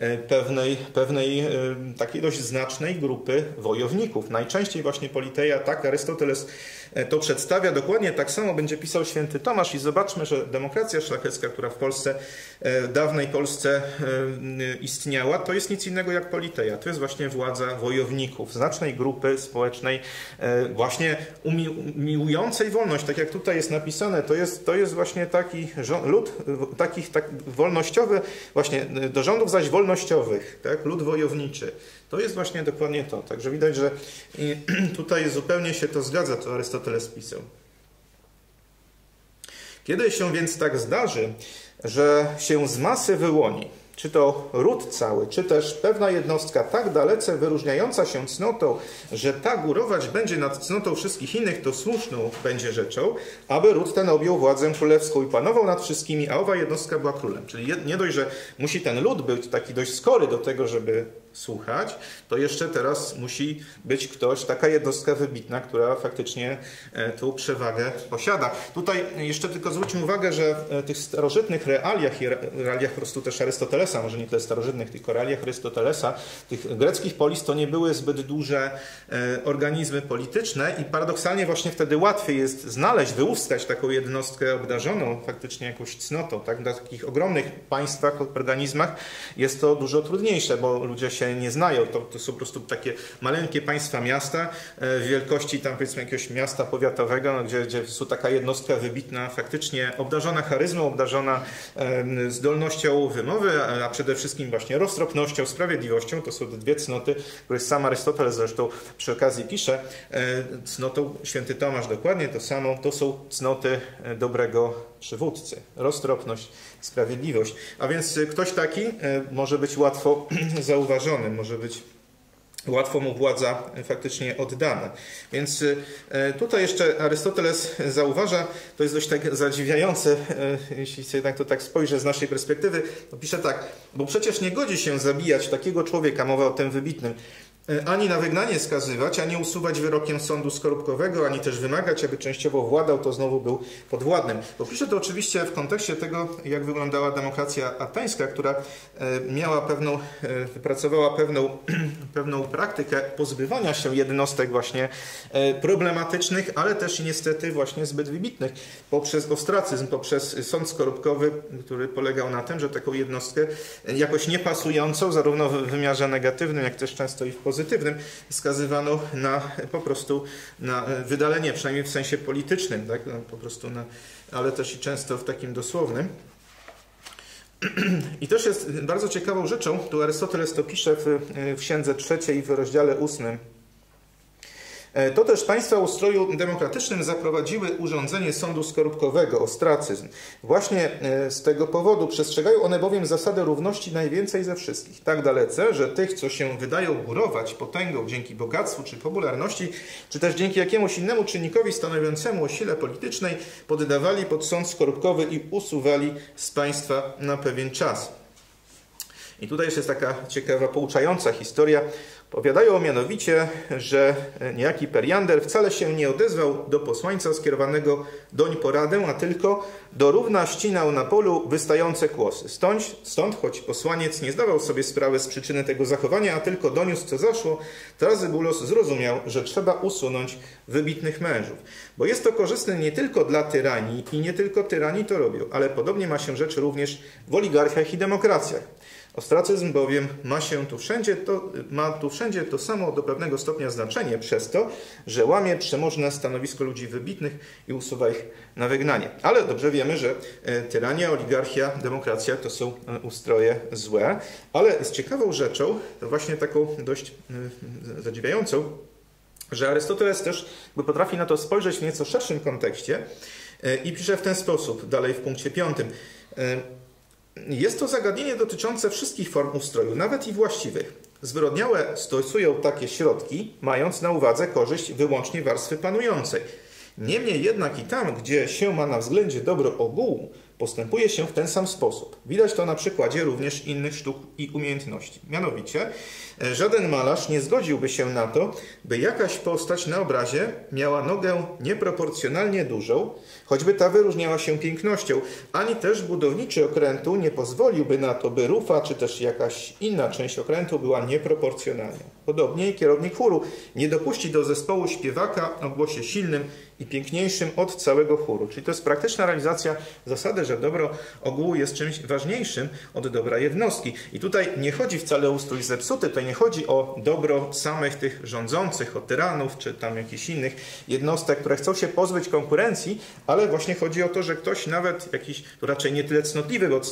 pewnej takiej dość znacznej grupy wojowników. Najczęściej właśnie politeja, tak Arystoteles to przedstawia, dokładnie tak samo będzie pisał święty Tomasz i zobaczmy, że demokracja szlachecka, która w Polsce, dawnej Polsce istniała, to jest nic innego jak politeja. To jest właśnie władza wojowników, znacznej grupy społecznej, właśnie umiłującej wolność, tak jak tutaj jest napisane, to jest właśnie taki lud, wolnościowy, właśnie do rządów zaś wolnościowych, tak, lud wojowniczy. To jest właśnie dokładnie to. Także widać, że tutaj zupełnie się to zgadza, co Arystoteles pisał. Kiedy się więc tak zdarzy, że się z masy wyłoni, czy to ród cały, czy też pewna jednostka tak dalece wyróżniająca się cnotą, że ta górować będzie nad cnotą wszystkich innych, to słuszną będzie rzeczą, aby ród ten objął władzę królewską i panował nad wszystkimi, a owa jednostka była królem. Czyli nie dość, że musi ten lud być taki dość skory do tego, żeby słuchać, to jeszcze teraz musi być ktoś, taka jednostka wybitna, która faktycznie tą przewagę posiada. Tutaj jeszcze tylko zwróćmy uwagę, że w tych starożytnych realiach po prostu też Arystotelesa, może nie tyle starożytnych, tylko realiach Arystotelesa, tych greckich polis to nie były zbyt duże organizmy polityczne i paradoksalnie właśnie wtedy łatwiej jest znaleźć, wyłuskać taką jednostkę obdarzoną faktycznie jakąś cnotą. Tak? Dla takich ogromnych państwach, organizmach jest to dużo trudniejsze, bo ludzie się się nie znają. To są po prostu takie maleńkie państwa miasta wielkości tam powiedzmy jakiegoś miasta powiatowego, no, gdzie są taka jednostka wybitna, faktycznie obdarzona charyzmą, obdarzona zdolnością wymowy, a przede wszystkim właśnie roztropnością, sprawiedliwością. To są te dwie cnoty, które sam Arystoteles zresztą przy okazji pisze. Cnotą święty Tomasz dokładnie to samo. To są cnoty dobrego przywódcy. Roztropność, sprawiedliwość. A więc ktoś taki może być łatwo zauważony, może być łatwo mu władza faktycznie oddana. Więc tutaj jeszcze Arystoteles zauważa, to jest dość tak zadziwiające, jeśli sobie jednak to tak spojrzę z naszej perspektywy, to pisze tak, bo przecież nie godzi się zabijać takiego człowieka, mowa o tym wybitnym, ani na wygnanie skazywać, ani usuwać wyrokiem sądu skorupkowego, ani też wymagać, aby częściowo władał, to znowu był podwładnym. Bo pisze to oczywiście w kontekście tego, jak wyglądała demokracja ateńska, która miała wypracowała pewną praktykę pozbywania się jednostek właśnie problematycznych, ale też i niestety właśnie zbyt wybitnych, poprzez ostracyzm, poprzez sąd skorupkowy, który polegał na tym, że taką jednostkę jakoś niepasującą, zarówno w wymiarze negatywnym, jak też często i w pozytywnym, skazywano po prostu na wydalenie, przynajmniej w sensie politycznym, tak? Po prostu ale też i często w takim dosłownym. I też jest bardzo ciekawą rzeczą, tu Arystoteles to pisze w księdze 3 w rozdziale 8. To też państwa o ustroju demokratycznym zaprowadziły urządzenie sądu skorupkowego, ostracyzm. Właśnie z tego powodu przestrzegają one bowiem zasadę równości najwięcej ze wszystkich. Tak dalece, że tych, co się wydają górować potęgą dzięki bogactwu czy popularności, czy też dzięki jakiemuś innemu czynnikowi stanowiącemu o sile politycznej, poddawali pod sąd skorupkowy i usuwali z państwa na pewien czas. I tutaj jest taka ciekawa, pouczająca historia. Powiadają mianowicie, że niejaki Periander wcale się nie odezwał do posłańca skierowanego doń poradę, a tylko dorówna ścinał na polu wystające kłosy. Stąd, choć posłaniec nie zdawał sobie sprawy z przyczyny tego zachowania, a tylko doniósł, co zaszło, Trazybulos zrozumiał, że trzeba usunąć wybitnych mężów. Bo jest to korzystne nie tylko dla tyranii i nie tylko tyrani to robią, ale podobnie ma się rzecz również w oligarchiach i demokracjach. Ostracyzm bowiem ma tu wszędzie to samo do pewnego stopnia znaczenie przez to, że łamie przemożne stanowisko ludzi wybitnych i usuwa ich na wygnanie. Ale dobrze wiemy, że tyrania, oligarchia, demokracja to są ustroje złe, ale z ciekawą rzeczą, to właśnie taką dość zadziwiającą, że Arystoteles też potrafi na to spojrzeć w nieco szerszym kontekście i pisze w ten sposób, dalej w punkcie 5. Jest to zagadnienie dotyczące wszystkich form ustroju, nawet i właściwych. Zwyrodniałe stosują takie środki, mając na uwadze korzyść wyłącznie warstwy panującej. Niemniej jednak i tam, gdzie się ma na względzie dobro ogółu, postępuje się w ten sam sposób. Widać to na przykładzie również innych sztuk i umiejętności. Mianowicie, żaden malarz nie zgodziłby się na to, by jakaś postać na obrazie miała nogę nieproporcjonalnie dużą, choćby ta wyróżniała się pięknością, ani też budowniczy okrętu nie pozwoliłby na to, by rufa czy też jakaś inna część okrętu była nieproporcjonalna. Podobnie kierownik chóru nie dopuści do zespołu śpiewaka o głosie silnym i piękniejszym od całego chóru. Czyli to jest praktyczna realizacja zasady, że dobro ogółu jest czymś ważniejszym od dobra jednostki. I tutaj nie chodzi wcale o ustrój zepsuty, tutaj nie chodzi o dobro samych tych rządzących, o tyranów, czy tam jakichś innych jednostek, które chcą się pozbyć konkurencji, ale właśnie chodzi o to, że ktoś nawet jakiś, to raczej nie tyle cnotliwy, bo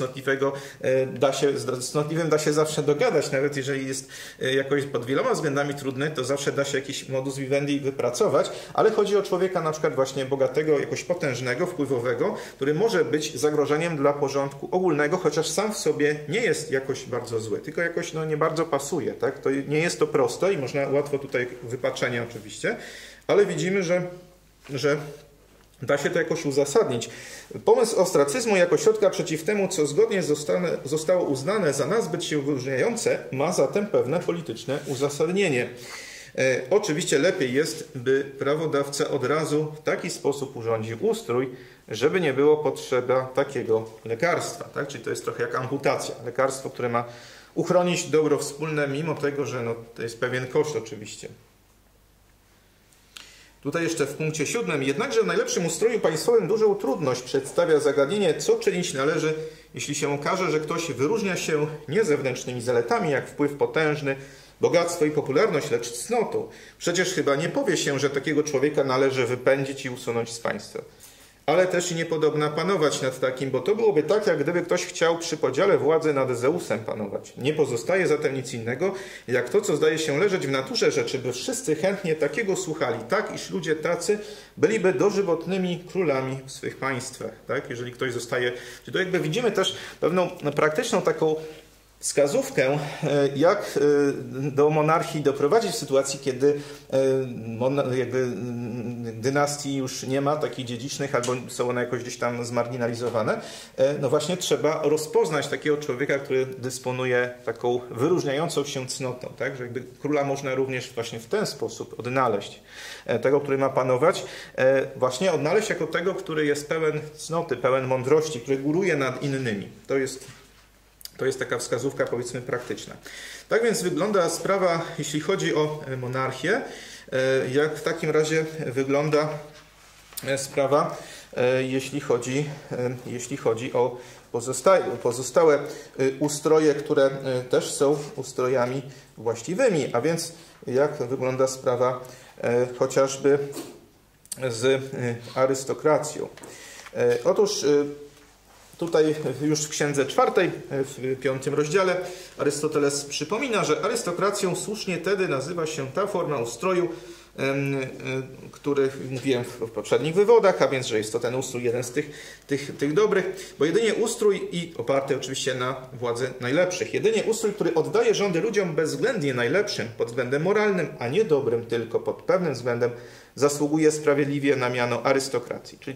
cnotliwym da się zawsze dogadać, nawet jeżeli jest jakoś pod wieloma względami trudny, to zawsze da się jakiś modus vivendi wypracować, ale chodzi o człowieka na przykład właśnie bogatego, jakoś potężnego, wpływowego, który może być zagrożeniem dla porządku ogólnego, chociaż sam w sobie nie jest jakoś bardzo zły, tylko jakoś nie bardzo pasuje. Tak? To nie jest to proste i można łatwo tutaj wypaczenie oczywiście, ale widzimy, że da się to jakoś uzasadnić. Pomysł ostracyzmu jako środka przeciw temu, co zgodnie zostało uznane za nazbyt się wyróżniające, ma zatem pewne polityczne uzasadnienie. Oczywiście lepiej jest, by prawodawca od razu w taki sposób urządził ustrój, żeby nie było potrzeba takiego lekarstwa. Tak? Czyli to jest trochę jak amputacja. Lekarstwo, które ma uchronić dobro wspólne, mimo tego, że to jest pewien koszt oczywiście. Tutaj jeszcze w punkcie 7. Jednakże w najlepszym ustroju państwowym dużą trudność przedstawia zagadnienie, co czynić należy, jeśli się okaże, że ktoś wyróżnia się nie zewnętrznymi zaletami, jak wpływ potężny, bogactwo i popularność, lecz cnotą. Przecież chyba nie powie się, że takiego człowieka należy wypędzić i usunąć z państwa. Ale też i niepodobna panować nad takim, bo to byłoby tak, jak gdyby ktoś chciał przy podziale władzy nad Zeusem panować. Nie pozostaje zatem nic innego, jak to, co zdaje się leżeć w naturze rzeczy, by wszyscy chętnie takiego słuchali, tak, iż ludzie tacy byliby dożywotnymi królami w swych państwach. Tak? Jeżeli ktoś zostaje... Czyli to jakby widzimy też pewną praktyczną taką wskazówkę, jak do monarchii doprowadzić w sytuacji, kiedy jakby dynastii już nie ma, takich dziedzicznych, albo są one jakoś gdzieś tam zmarginalizowane. No właśnie trzeba rozpoznać takiego człowieka, który dysponuje taką wyróżniającą się cnotą. Tak? Że jakby króla można również właśnie w ten sposób odnaleźć. Tego, który ma panować, właśnie odnaleźć jako tego, który jest pełen cnoty, pełen mądrości, który góruje nad innymi. To jest taka wskazówka, powiedzmy, praktyczna. Tak więc wygląda sprawa, jeśli chodzi o monarchię. Jak w takim razie wygląda sprawa, jeśli chodzi o pozostałe ustroje, które też są ustrojami właściwymi. A więc jak wygląda sprawa chociażby z arystokracją. Otóż tutaj już w Księdze 4, w 5 rozdziale, Arystoteles przypomina, że arystokracją słusznie tedy nazywa się ta forma ustroju, który mówiłem w poprzednich wywodach, a więc, że jest to ten ustrój jeden z tych dobrych, bo jedynie ustrój i oparty oczywiście na władzy najlepszych. Jedynie ustrój, który oddaje rządy ludziom bezwzględnie najlepszym pod względem moralnym, a nie dobrym tylko pod pewnym względem, zasługuje sprawiedliwie na miano arystokracji. Czyli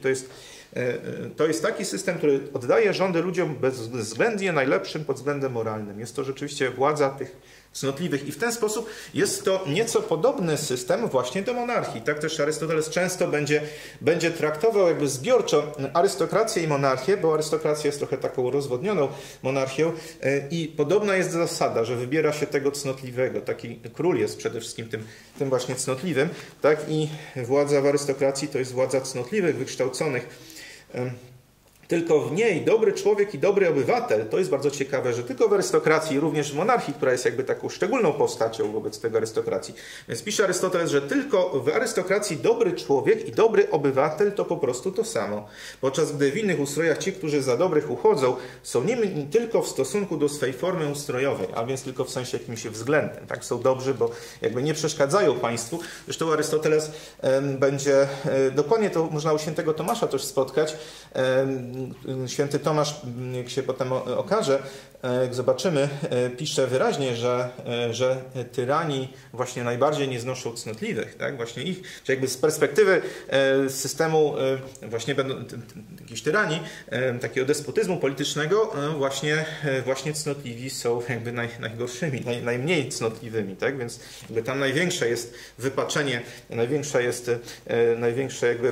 to jest taki system, który oddaje rządy ludziom bezwzględnie najlepszym pod względem moralnym. Jest to rzeczywiście władza tych cnotliwych i w ten sposób jest to nieco podobny system właśnie do monarchii. Tak też Arystoteles często będzie traktował jakby zbiorczo arystokrację i monarchię, bo arystokracja jest trochę taką rozwodnioną monarchią i podobna jest zasada, że wybiera się tego cnotliwego. Taki król jest przede wszystkim tym właśnie cnotliwym, tak? I władza w arystokracji to jest władza cnotliwych, wykształconych. Tylko w niej dobry człowiek i dobry obywatel, to jest bardzo ciekawe, że tylko w arystokracji, również w monarchii, która jest jakby taką szczególną postacią wobec tego arystokracji. Więc pisze Arystoteles, że tylko w arystokracji dobry człowiek i dobry obywatel to po prostu to samo. Podczas gdy w innych ustrojach ci, którzy za dobrych uchodzą, są nie tylko w stosunku do swej formy ustrojowej, a więc tylko w sensie jakimś względem. Tak? Są dobrzy, bo jakby nie przeszkadzają państwu. Zresztą Arystoteles będzie, dokładnie to można u świętego Tomasza też spotkać. Święty Tomasz, jak się potem okaże, jak zobaczymy, pisze wyraźnie, że tyrani właśnie najbardziej nie znoszą cnotliwych. Tak? Właśnie ich, czy jakby z perspektywy systemu właśnie będą jakiejś tyranii, takiego despotyzmu politycznego, właśnie cnotliwi są jakby najgorszymi, najmniej cnotliwymi. Tak? Więc jakby tam największe jest wypaczenie, największe jakby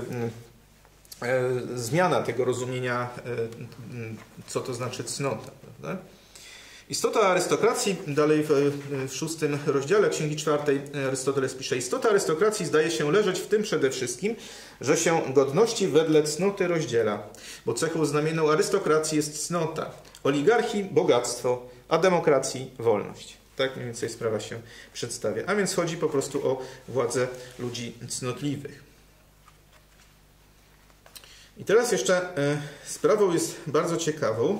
zmiana tego rozumienia, co to znaczy cnota. Prawda? Istota arystokracji, dalej w 6 rozdziale Księgi 4 Arystoteles pisze: istota arystokracji zdaje się leżeć w tym przede wszystkim, że się godności wedle cnoty rozdziela, bo cechą znamienną arystokracji jest cnota, oligarchii bogactwo, a demokracji wolność. Tak mniej więcej sprawa się przedstawia. A więc chodzi po prostu o władzę ludzi cnotliwych. I teraz jeszcze sprawą jest bardzo ciekawą,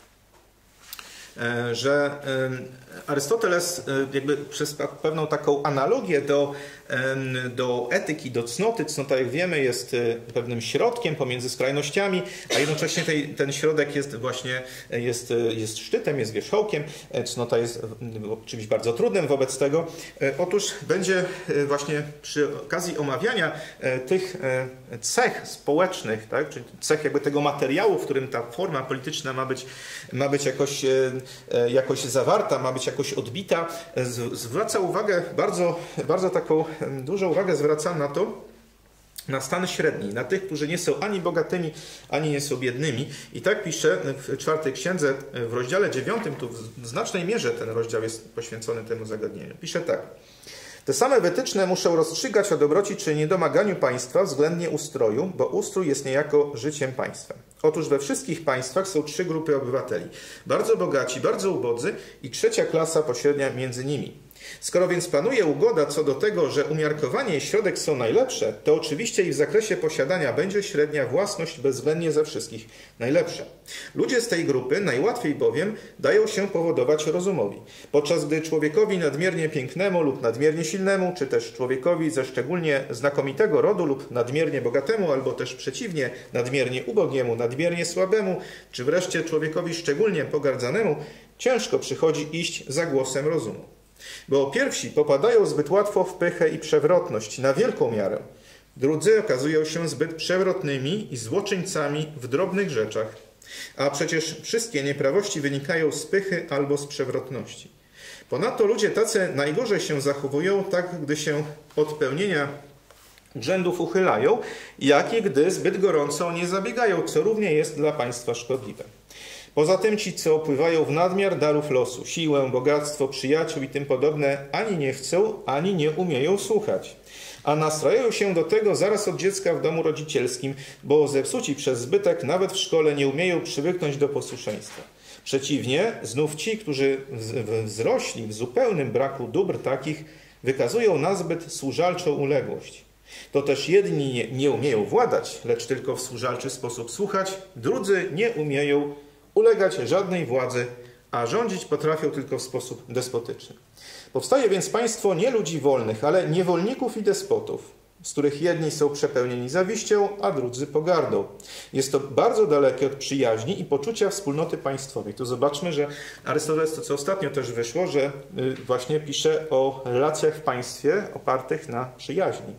że Arystoteles jakby przez pewną taką analogię do etyki, do cnoty. Cnota, jak wiemy, jest pewnym środkiem pomiędzy skrajnościami, a jednocześnie ten środek jest właśnie jest szczytem, jest wierzchołkiem. Cnota jest czymś bardzo trudnym wobec tego. Otóż będzie właśnie przy okazji omawiania tych cech społecznych, tak, czyli cech jakby tego materiału, w którym ta forma polityczna ma być jakoś zawarta, ma być jakoś odbita, zwraca uwagę, bardzo taką dużą uwagę zwraca na stan średni, na tych, którzy nie są ani bogatymi, ani nie są biednymi. I tak pisze w 4 księdze, w rozdziale 9, tu w znacznej mierze ten rozdział jest poświęcony temu zagadnieniu. Pisze tak: Te same wytyczne muszą rozstrzygać o dobroci czy niedomaganiu państwa względnie ustroju, bo ustrój jest niejako życiem państwa. Otóż we wszystkich państwach są 3 grupy obywateli. Bardzo bogaci, bardzo ubodzy i trzecia klasa pośrednia między nimi. Skoro więc panuje ugoda co do tego, że umiarkowanie i środek są najlepsze, to oczywiście i w zakresie posiadania będzie średnia własność bezwzględnie ze wszystkich najlepsza. Ludzie z tej grupy najłatwiej bowiem dają się powodować rozumowi, podczas gdy człowiekowi nadmiernie pięknemu lub nadmiernie silnemu, czy też człowiekowi ze szczególnie znakomitego rodu lub nadmiernie bogatemu, albo też przeciwnie, nadmiernie ubogiemu, nadmiernie słabemu, czy wreszcie człowiekowi szczególnie pogardzanemu, ciężko przychodzi iść za głosem rozumu. Bo pierwsi popadają zbyt łatwo w pychę i przewrotność na wielką miarę. Drudzy okazują się zbyt przewrotnymi i złoczyńcami w drobnych rzeczach. A przecież wszystkie nieprawości wynikają z pychy albo z przewrotności. Ponadto ludzie tacy najgorzej się zachowują, tak gdy się od pełnienia urzędów uchylają, jak i gdy zbyt gorąco o nie zabiegają, co równie jest dla państwa szkodliwe. Poza tym ci, co opływają w nadmiar darów losu, siłę, bogactwo, przyjaciół i tym podobne, ani nie chcą, ani nie umieją słuchać. A nastrajają się do tego zaraz od dziecka w domu rodzicielskim, bo zepsuci przez zbytek nawet w szkole nie umieją przywyknąć do posłuszeństwa. Przeciwnie, znów ci, którzy wzrośli w zupełnym braku dóbr takich, wykazują nazbyt służalczą uległość. To też jedni nie umieją władać, lecz tylko w służalczy sposób słuchać, drudzy nie umieją ulegać żadnej władzy, a rządzić potrafią tylko w sposób despotyczny. Powstaje więc państwo nie ludzi wolnych, ale niewolników i despotów, z których jedni są przepełnieni zawiścią, a drudzy pogardą. Jest to bardzo dalekie od przyjaźni i poczucia wspólnoty państwowej. Tu zobaczmy, że Arystoteles, to co ostatnio też wyszło, że właśnie pisze o relacjach w państwie opartych na przyjaźni,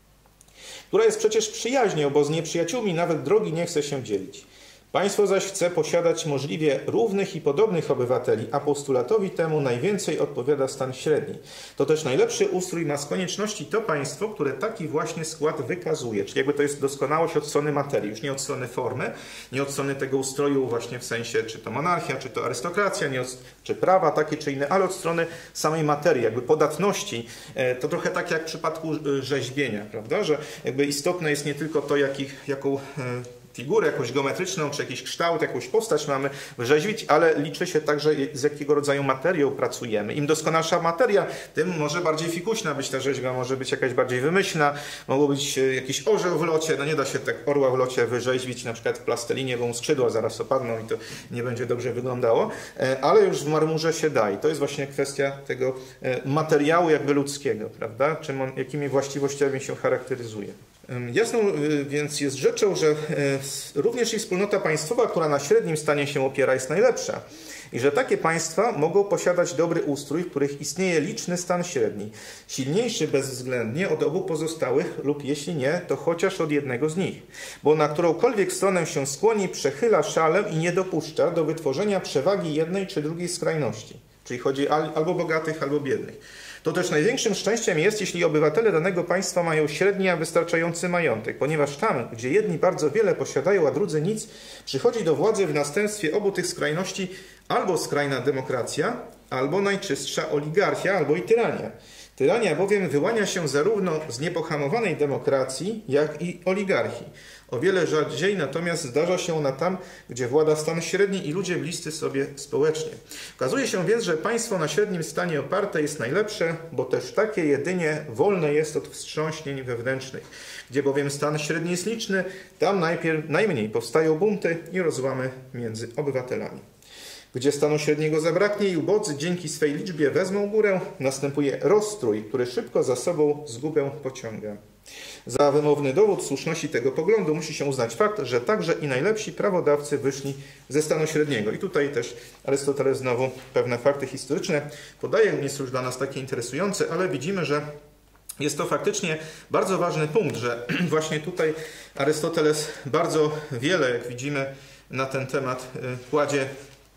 która jest przecież przyjaźnią, bo z nieprzyjaciółmi nawet drogi nie chce się dzielić. Państwo zaś chce posiadać możliwie równych i podobnych obywateli, a postulatowi temu najwięcej odpowiada stan średni. To też najlepszy ustrój ma z konieczności to państwo, które taki właśnie skład wykazuje. Czyli jakby to jest doskonałość od strony materii, już nie od strony formy, nie od strony tego ustroju właśnie w sensie czy to monarchia, czy to arystokracja, czy prawa takie czy inne, ale od strony samej materii, jakby podatności. To trochę tak jak w przypadku rzeźbienia, prawda? Że jakby istotne jest nie tylko to, jaką figurę jakąś geometryczną, czy jakiś kształt, jakąś postać mamy wyrzeźbić, ale liczy się także, z jakiego rodzaju materią pracujemy. Im doskonalsza materia, tym może bardziej fikuśna być ta rzeźba, może być jakaś bardziej wymyślna, mogło być jakiś orzeł w locie, no nie da się tak orła w locie wyrzeźbić, na przykład w plastelinie, bo mu skrzydła zaraz opadną i to nie będzie dobrze wyglądało, ale już w marmurze się da i to jest właśnie kwestia tego materiału jakby ludzkiego, prawda? Jakimi właściwościami się charakteryzuje. Jasną więc jest rzeczą, że również i wspólnota państwowa, która na średnim stanie się opiera, jest najlepsza. I że takie państwa mogą posiadać dobry ustrój, w których istnieje liczny stan średni, silniejszy bezwzględnie od obu pozostałych lub jeśli nie, to chociaż od jednego z nich. Bo na którąkolwiek stronę się skłoni, przechyla szalem i nie dopuszcza do wytworzenia przewagi jednej czy drugiej skrajności. Czyli chodzi albo bogatych, albo biednych. To też największym szczęściem jest, jeśli obywatele danego państwa mają średni, a wystarczający majątek, ponieważ tam, gdzie jedni bardzo wiele posiadają, a drudzy nic, przychodzi do władzy w następstwie obu tych skrajności albo skrajna demokracja, albo najczystsza oligarchia, albo i tyrania. Tyrania bowiem wyłania się zarówno z niepohamowanej demokracji, jak i oligarchii. O wiele rzadziej natomiast zdarza się ona tam, gdzie włada stan średni i ludzie bliscy sobie społecznie. Okazuje się więc, że państwo na średnim stanie oparte jest najlepsze, bo też takie jedynie wolne jest od wstrząśnień wewnętrznych. Gdzie bowiem stan średni jest liczny, tam najmniej powstają bunty i rozłamy między obywatelami. Gdzie stanu średniego zabraknie i ubodzy dzięki swej liczbie wezmą górę, następuje rozstrój, który szybko za sobą zgubę pociąga. Za wymowny dowód słuszności tego poglądu musi się uznać fakt, że także i najlepsi prawodawcy wyszli ze stanu średniego. I tutaj też Arystoteles znowu pewne fakty historyczne podaje, nie są już dla nas takie interesujące, ale widzimy, że jest to faktycznie bardzo ważny punkt, że właśnie tutaj Arystoteles bardzo wiele, jak widzimy, na ten temat kładzie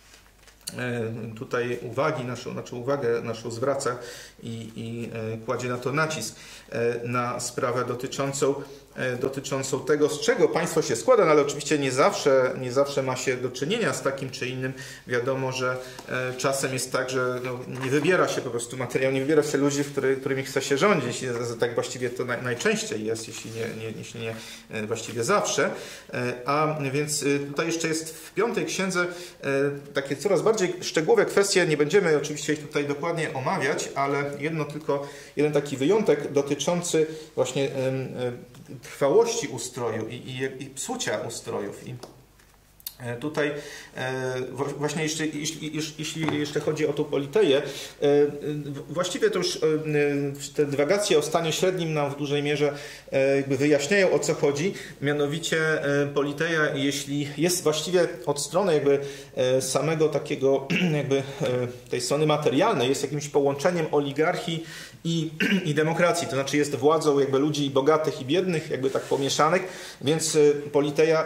tutaj uwagę naszą zwraca i kładzie na to nacisk, na sprawę dotyczącą dotyczącą tego, z czego państwo się składa, no ale oczywiście nie zawsze ma się do czynienia z takim czy innym. Wiadomo, że czasem jest tak, że nie wybiera się po prostu materiał, nie wybiera się ludzi, którymi chce się rządzić. Tak właściwie to najczęściej jest, jeśli nie właściwie zawsze. A więc tutaj jeszcze jest w 5. księdze takie coraz bardziej szczegółowe kwestie. Nie będziemy oczywiście ich tutaj dokładnie omawiać, ale jeden taki wyjątek dotyczący właśnie trwałości ustroju i psucia ustrojów. I tutaj właśnie jeśli jeszcze chodzi o tą politeję, właściwie to już te dywagacje o stanie średnim nam w dużej mierze jakby wyjaśniają, o co chodzi. Mianowicie politeja, jeśli jest właściwie od strony jakby samego takiego jakby tej strony materialnej, jest jakimś połączeniem oligarchii i demokracji, to znaczy jest władzą jakby ludzi bogatych i biednych, jakby tak pomieszanych, więc politeja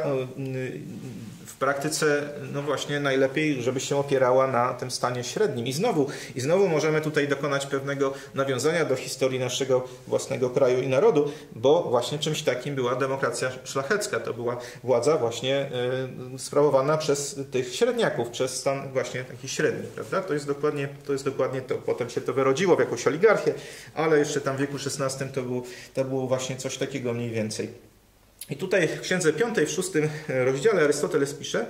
w praktyce, no właśnie najlepiej, żeby się opierała na tym stanie średnim. I znowu możemy tutaj dokonać pewnego nawiązania do historii naszego własnego kraju i narodu, bo właśnie czymś takim była demokracja szlachecka. To była władza właśnie sprawowana przez tych średniaków, przez stan właśnie taki średni, prawda? To jest dokładnie to. Potem się to wyrodziło w jakąś oligarchię, ale jeszcze tam w wieku XVI to było właśnie coś takiego mniej więcej. I tutaj w Księdze 5, w 6 rozdziale Arystoteles pisze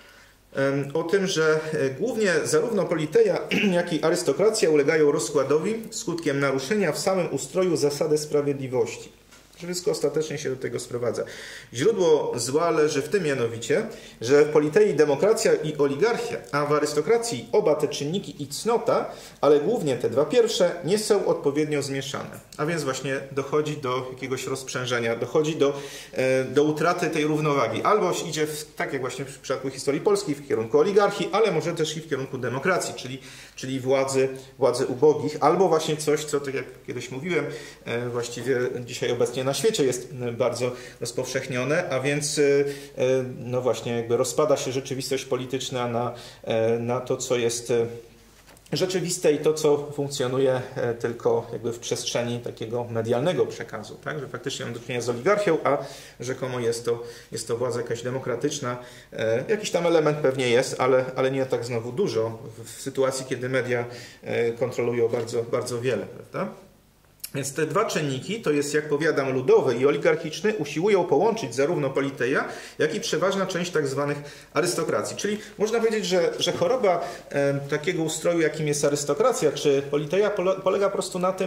o tym, że głównie zarówno politeja, jak i arystokracja ulegają rozkładowi skutkiem naruszenia w samym ustroju zasady sprawiedliwości. Wszystko ostatecznie się do tego sprowadza. Źródło zła leży w tym mianowicie, że w politei demokracja i oligarchia, a w arystokracji oba te czynniki i cnota, ale głównie te dwa pierwsze, nie są odpowiednio zmieszane. A więc właśnie dochodzi do jakiegoś rozprzężenia, dochodzi do utraty tej równowagi. Albo idzie, tak jak właśnie w przypadku historii polskiej, w kierunku oligarchii, ale może też i w kierunku demokracji, czyli władzy ubogich, albo właśnie coś, co, tak jak kiedyś mówiłem, właściwie dzisiaj obecnie na świecie jest bardzo rozpowszechnione, a więc no właśnie jakby rozpada się rzeczywistość polityczna na to, co jest rzeczywiste i to, co funkcjonuje tylko jakby w przestrzeni takiego medialnego przekazu, tak? Że faktycznie mamy do czynienia z oligarchią, a rzekomo jest to władza jakaś demokratyczna. Jakiś tam element pewnie jest, ale nie tak znowu dużo w sytuacji, kiedy media kontrolują bardzo, bardzo wiele, prawda? Więc te dwa czynniki, to jest, jak powiadam, ludowy i oligarchiczny, usiłują połączyć zarówno politeja, jak i przeważna część tak zwanych arystokracji. Czyli można powiedzieć, że choroba takiego ustroju, jakim jest arystokracja czy politeja, polega po prostu na tym,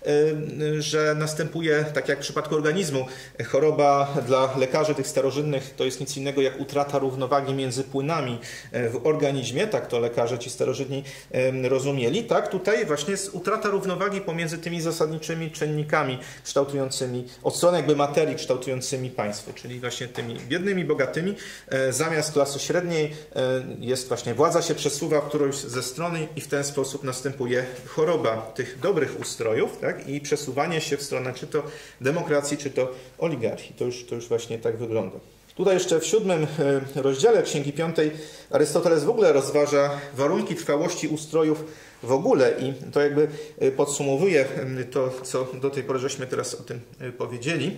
że następuje, tak jak w przypadku organizmu, choroba dla lekarzy tych starożytnych to jest nic innego jak utrata równowagi między płynami w organizmie, tak to lekarze ci starożytni rozumieli, tak tutaj właśnie jest utrata równowagi pomiędzy tymi zasadniczymi czynnikami kształtującymi, od strony jakby materii kształtującymi państwo, czyli właśnie tymi biednymi, bogatymi. Zamiast klasy średniej jest właśnie władza się przesuwa w którąś ze strony i w ten sposób następuje choroba tych dobrych ustrojów, tak? I przesuwanie się w stronę czy to demokracji, czy to oligarchii. To już właśnie tak wygląda. Tutaj jeszcze w 7 rozdziale Księgi 5 Arystoteles w ogóle rozważa warunki trwałości ustrojów w ogóle i to jakby podsumowuje to, co do tej pory żeśmy teraz o tym powiedzieli.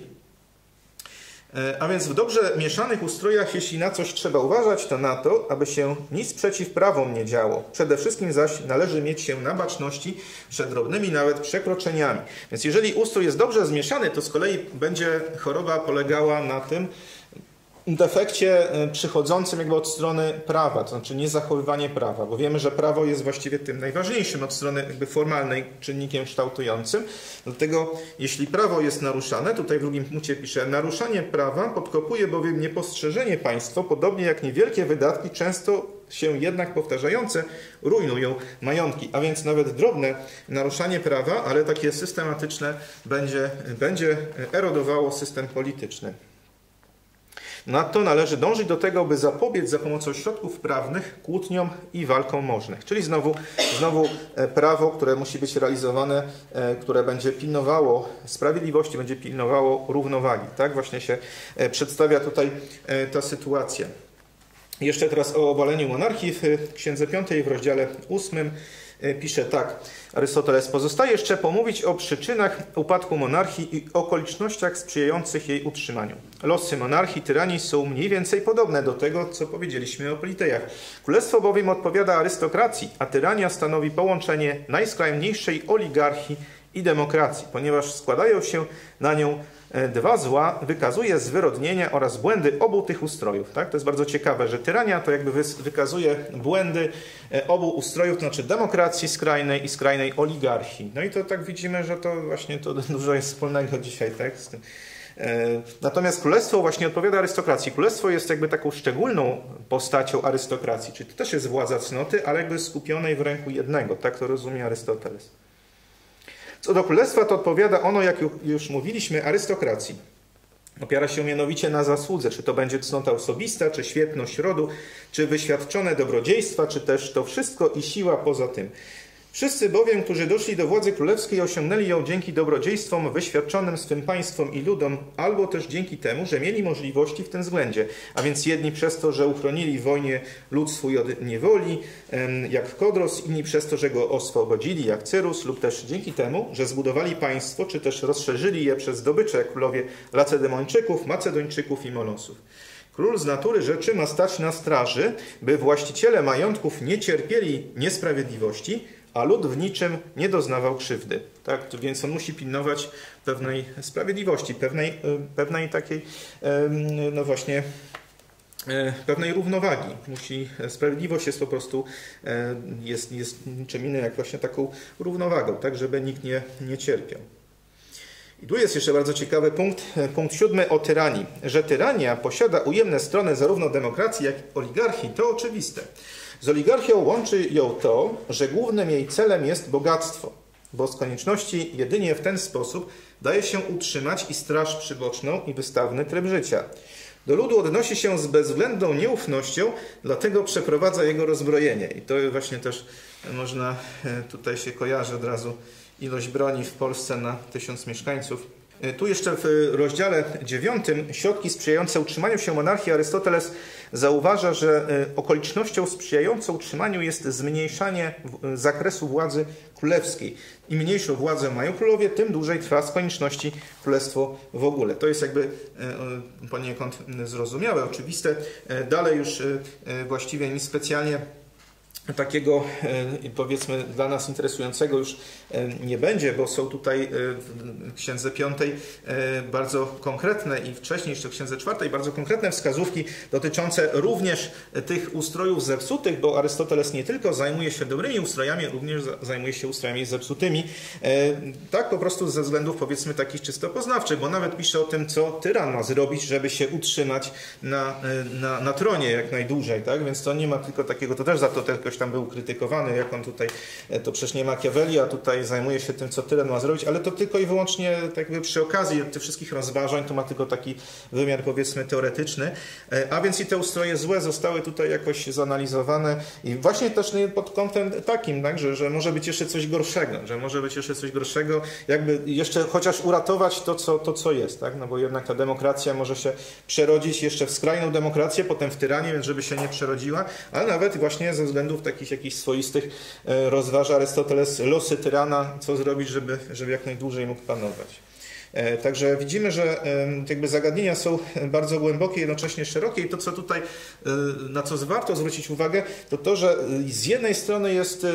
A więc w dobrze mieszanych ustrojach, jeśli na coś trzeba uważać, to na to, aby się nic przeciw prawom nie działo. Przede wszystkim zaś należy mieć się na baczności przed drobnymi nawet przekroczeniami. Więc jeżeli ustrój jest dobrze zmieszany, to z kolei będzie choroba polegała na tym defekcie przychodzącym jakby od strony prawa, to znaczy niezachowywanie prawa, bo wiemy, że prawo jest właściwie tym najważniejszym od strony jakby formalnej czynnikiem kształtującym. Dlatego jeśli prawo jest naruszane, tutaj w drugim punkcie pisze, naruszanie prawa podkopuje bowiem niepostrzeżenie państwo, podobnie jak niewielkie wydatki, często się jednak powtarzające, rujnują majątki. A więc nawet drobne naruszanie prawa, ale takie systematyczne będzie erodowało system polityczny. Nadto należy dążyć do tego, by zapobiec za pomocą środków prawnych kłótniom i walkom możnych. Czyli znowu prawo, które musi być realizowane, które będzie pilnowało sprawiedliwości, będzie pilnowało równowagi. Tak właśnie się przedstawia tutaj ta sytuacja. Jeszcze teraz o obaleniu monarchii w Księdze 5 w rozdziale 8 pisze tak, Arystoteles: pozostaje jeszcze pomówić o przyczynach upadku monarchii i okolicznościach sprzyjających jej utrzymaniu. Losy monarchii, tyranii są mniej więcej podobne do tego, co powiedzieliśmy o politejach. Królestwo bowiem odpowiada arystokracji, a tyrania stanowi połączenie najskrajniejszej oligarchii i demokracji, ponieważ składają się na nią dwa zła, wykazuje zwyrodnienia oraz błędy obu tych ustrojów. Tak? To jest bardzo ciekawe, że tyrania to jakby wykazuje błędy obu ustrojów, to znaczy demokracji skrajnej i skrajnej oligarchii. No i to tak widzimy, że to właśnie to dużo jest wspólnego dzisiaj, tak? Z tym. Natomiast królestwo właśnie odpowiada arystokracji. Królestwo jest jakby taką szczególną postacią arystokracji, czyli to też jest władza cnoty, ale jakby skupionej w ręku jednego. Tak to rozumie Arystoteles. Co do królestwa, to odpowiada ono, jak już mówiliśmy, arystokracji. Opiera się mianowicie na zasłudze, czy to będzie cnota osobista, czy świetność rodu, czy wyświadczone dobrodziejstwa, czy też to wszystko i siła poza tym. Wszyscy bowiem, którzy doszli do władzy królewskiej, osiągnęli ją dzięki dobrodziejstwom wyświadczonym swym państwom i ludom, albo też dzięki temu, że mieli możliwości w tym względzie. A więc jedni przez to, że uchronili w wojnie lud swój od niewoli, jak Kodros, inni przez to, że go oswobodzili, jak Cyrus, lub też dzięki temu, że zbudowali państwo, czy też rozszerzyli je przez zdobycze, jak królowie Lacedemończyków, Macedończyków i Molosów. Król z natury rzeczy ma stać na straży, by właściciele majątków nie cierpieli niesprawiedliwości, a lud w niczym nie doznawał krzywdy. Tak? Więc on musi pilnować pewnej sprawiedliwości, pewnej takiej, no właśnie, pewnej równowagi. Sprawiedliwość jest po prostu jest niczym innym jak właśnie taką równowagą, tak, żeby nikt nie cierpiał. I tu jest jeszcze bardzo ciekawy punkt 7 o tyranii. Że tyrania posiada ujemne strony zarówno demokracji, jak i oligarchii, to oczywiste. Z oligarchią łączy ją to, że głównym jej celem jest bogactwo, bo z konieczności jedynie w ten sposób daje się utrzymać i straż przyboczną i wystawny tryb życia. Do ludu odnosi się z bezwzględną nieufnością, dlatego przeprowadza jego rozbrojenie. I to właśnie też można, tutaj się kojarzy od razu ilość broni w Polsce na 1000 mieszkańców. Tu jeszcze w rozdziale 9 środki sprzyjające utrzymaniu się monarchii Arystoteles zauważa, że okolicznością sprzyjającą utrzymaniu jest zmniejszanie zakresu władzy królewskiej. Im mniejszą władzę mają królowie, tym dłużej trwa z konieczności królestwo w ogóle. To jest jakby poniekąd zrozumiałe, oczywiste. Dalej już właściwie nic specjalnie takiego, powiedzmy, dla nas interesującego już nie będzie, bo są tutaj w Księdze 5 bardzo konkretne i wcześniej jeszcze w Księdze 4 bardzo konkretne wskazówki dotyczące również tych ustrojów zepsutych, bo Arystoteles nie tylko zajmuje się dobrymi ustrojami, również zajmuje się ustrojami zepsutymi. Tak po prostu ze względów, powiedzmy, takich czysto poznawczych, bo nawet pisze o tym, co tyran ma zrobić, żeby się utrzymać na tronie jak najdłużej. Tak? Więc to nie ma tylko takiego, to też za to jakoś tam był krytykowany, jak on tutaj, to przecież nie Machiavelli, a tutaj zajmuje się tym, co tyran ma zrobić, ale to tylko i wyłącznie tak jakby przy okazji tych wszystkich rozważań, to ma tylko taki wymiar, powiedzmy, teoretyczny. A więc i te ustroje złe zostały tutaj jakoś zanalizowane i właśnie też pod kątem takim, tak, że może być jeszcze coś gorszego, jakby jeszcze chociaż uratować to, co jest, tak? No bo jednak ta demokracja może się przerodzić jeszcze w skrajną demokrację, potem w tyranię, więc żeby się nie przerodziła, ale nawet właśnie ze względów takich jakichś swoistych rozważa Arystoteles losy tyrana, co zrobić, żeby jak najdłużej mógł panować. Także widzimy, że jakby zagadnienia są bardzo głębokie, jednocześnie szerokie i to, co tutaj, na co warto zwrócić uwagę, to, że z jednej strony jest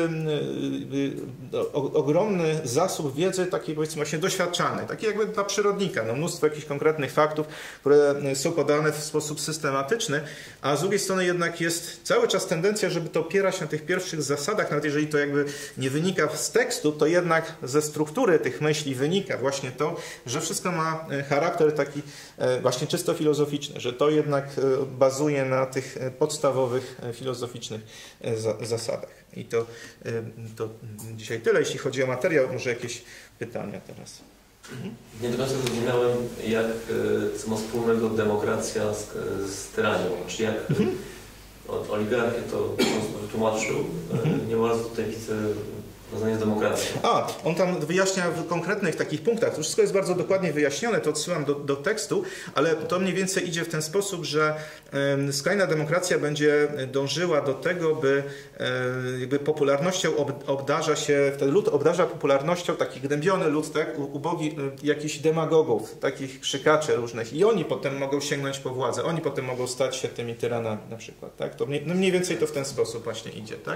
ogromny zasób wiedzy takiej, powiedzmy, właśnie doświadczalnej, takiej jakby dla przyrodnika, no mnóstwo jakichś konkretnych faktów, które są podane w sposób systematyczny, a z drugiej strony jednak jest cały czas tendencja, żeby to opierać na tych pierwszych zasadach, nawet jeżeli to jakby nie wynika z tekstu, to jednak ze struktury tych myśli wynika właśnie to, że wszystko ma charakter taki właśnie czysto filozoficzny, że to jednak bazuje na tych podstawowych filozoficznych zasadach. I to dzisiaj tyle, jeśli chodzi o materiał. Może jakieś pytania teraz? Nie do końca zrozumiałem, co ma wspólnego demokracja z tyranią. Czy jak oligarchię to wytłumaczył, nie bardzo tutaj widzę Związanie z demokracją. On tam wyjaśnia w konkretnych takich punktach. To wszystko jest bardzo dokładnie wyjaśnione, to odsyłam do tekstu, ale to mniej więcej idzie w ten sposób, że skrajna demokracja będzie dążyła do tego, by jakby popularnością obdarza się, wtedy lud obdarza popularnością taki gnębiony lud, tak, ubogi jakichś demagogów, takich krzykaczy różnych i oni potem mogą sięgnąć po władzę, oni potem mogą stać się tymi tyranami na przykład, tak? To mniej więcej to w ten sposób właśnie idzie, tak?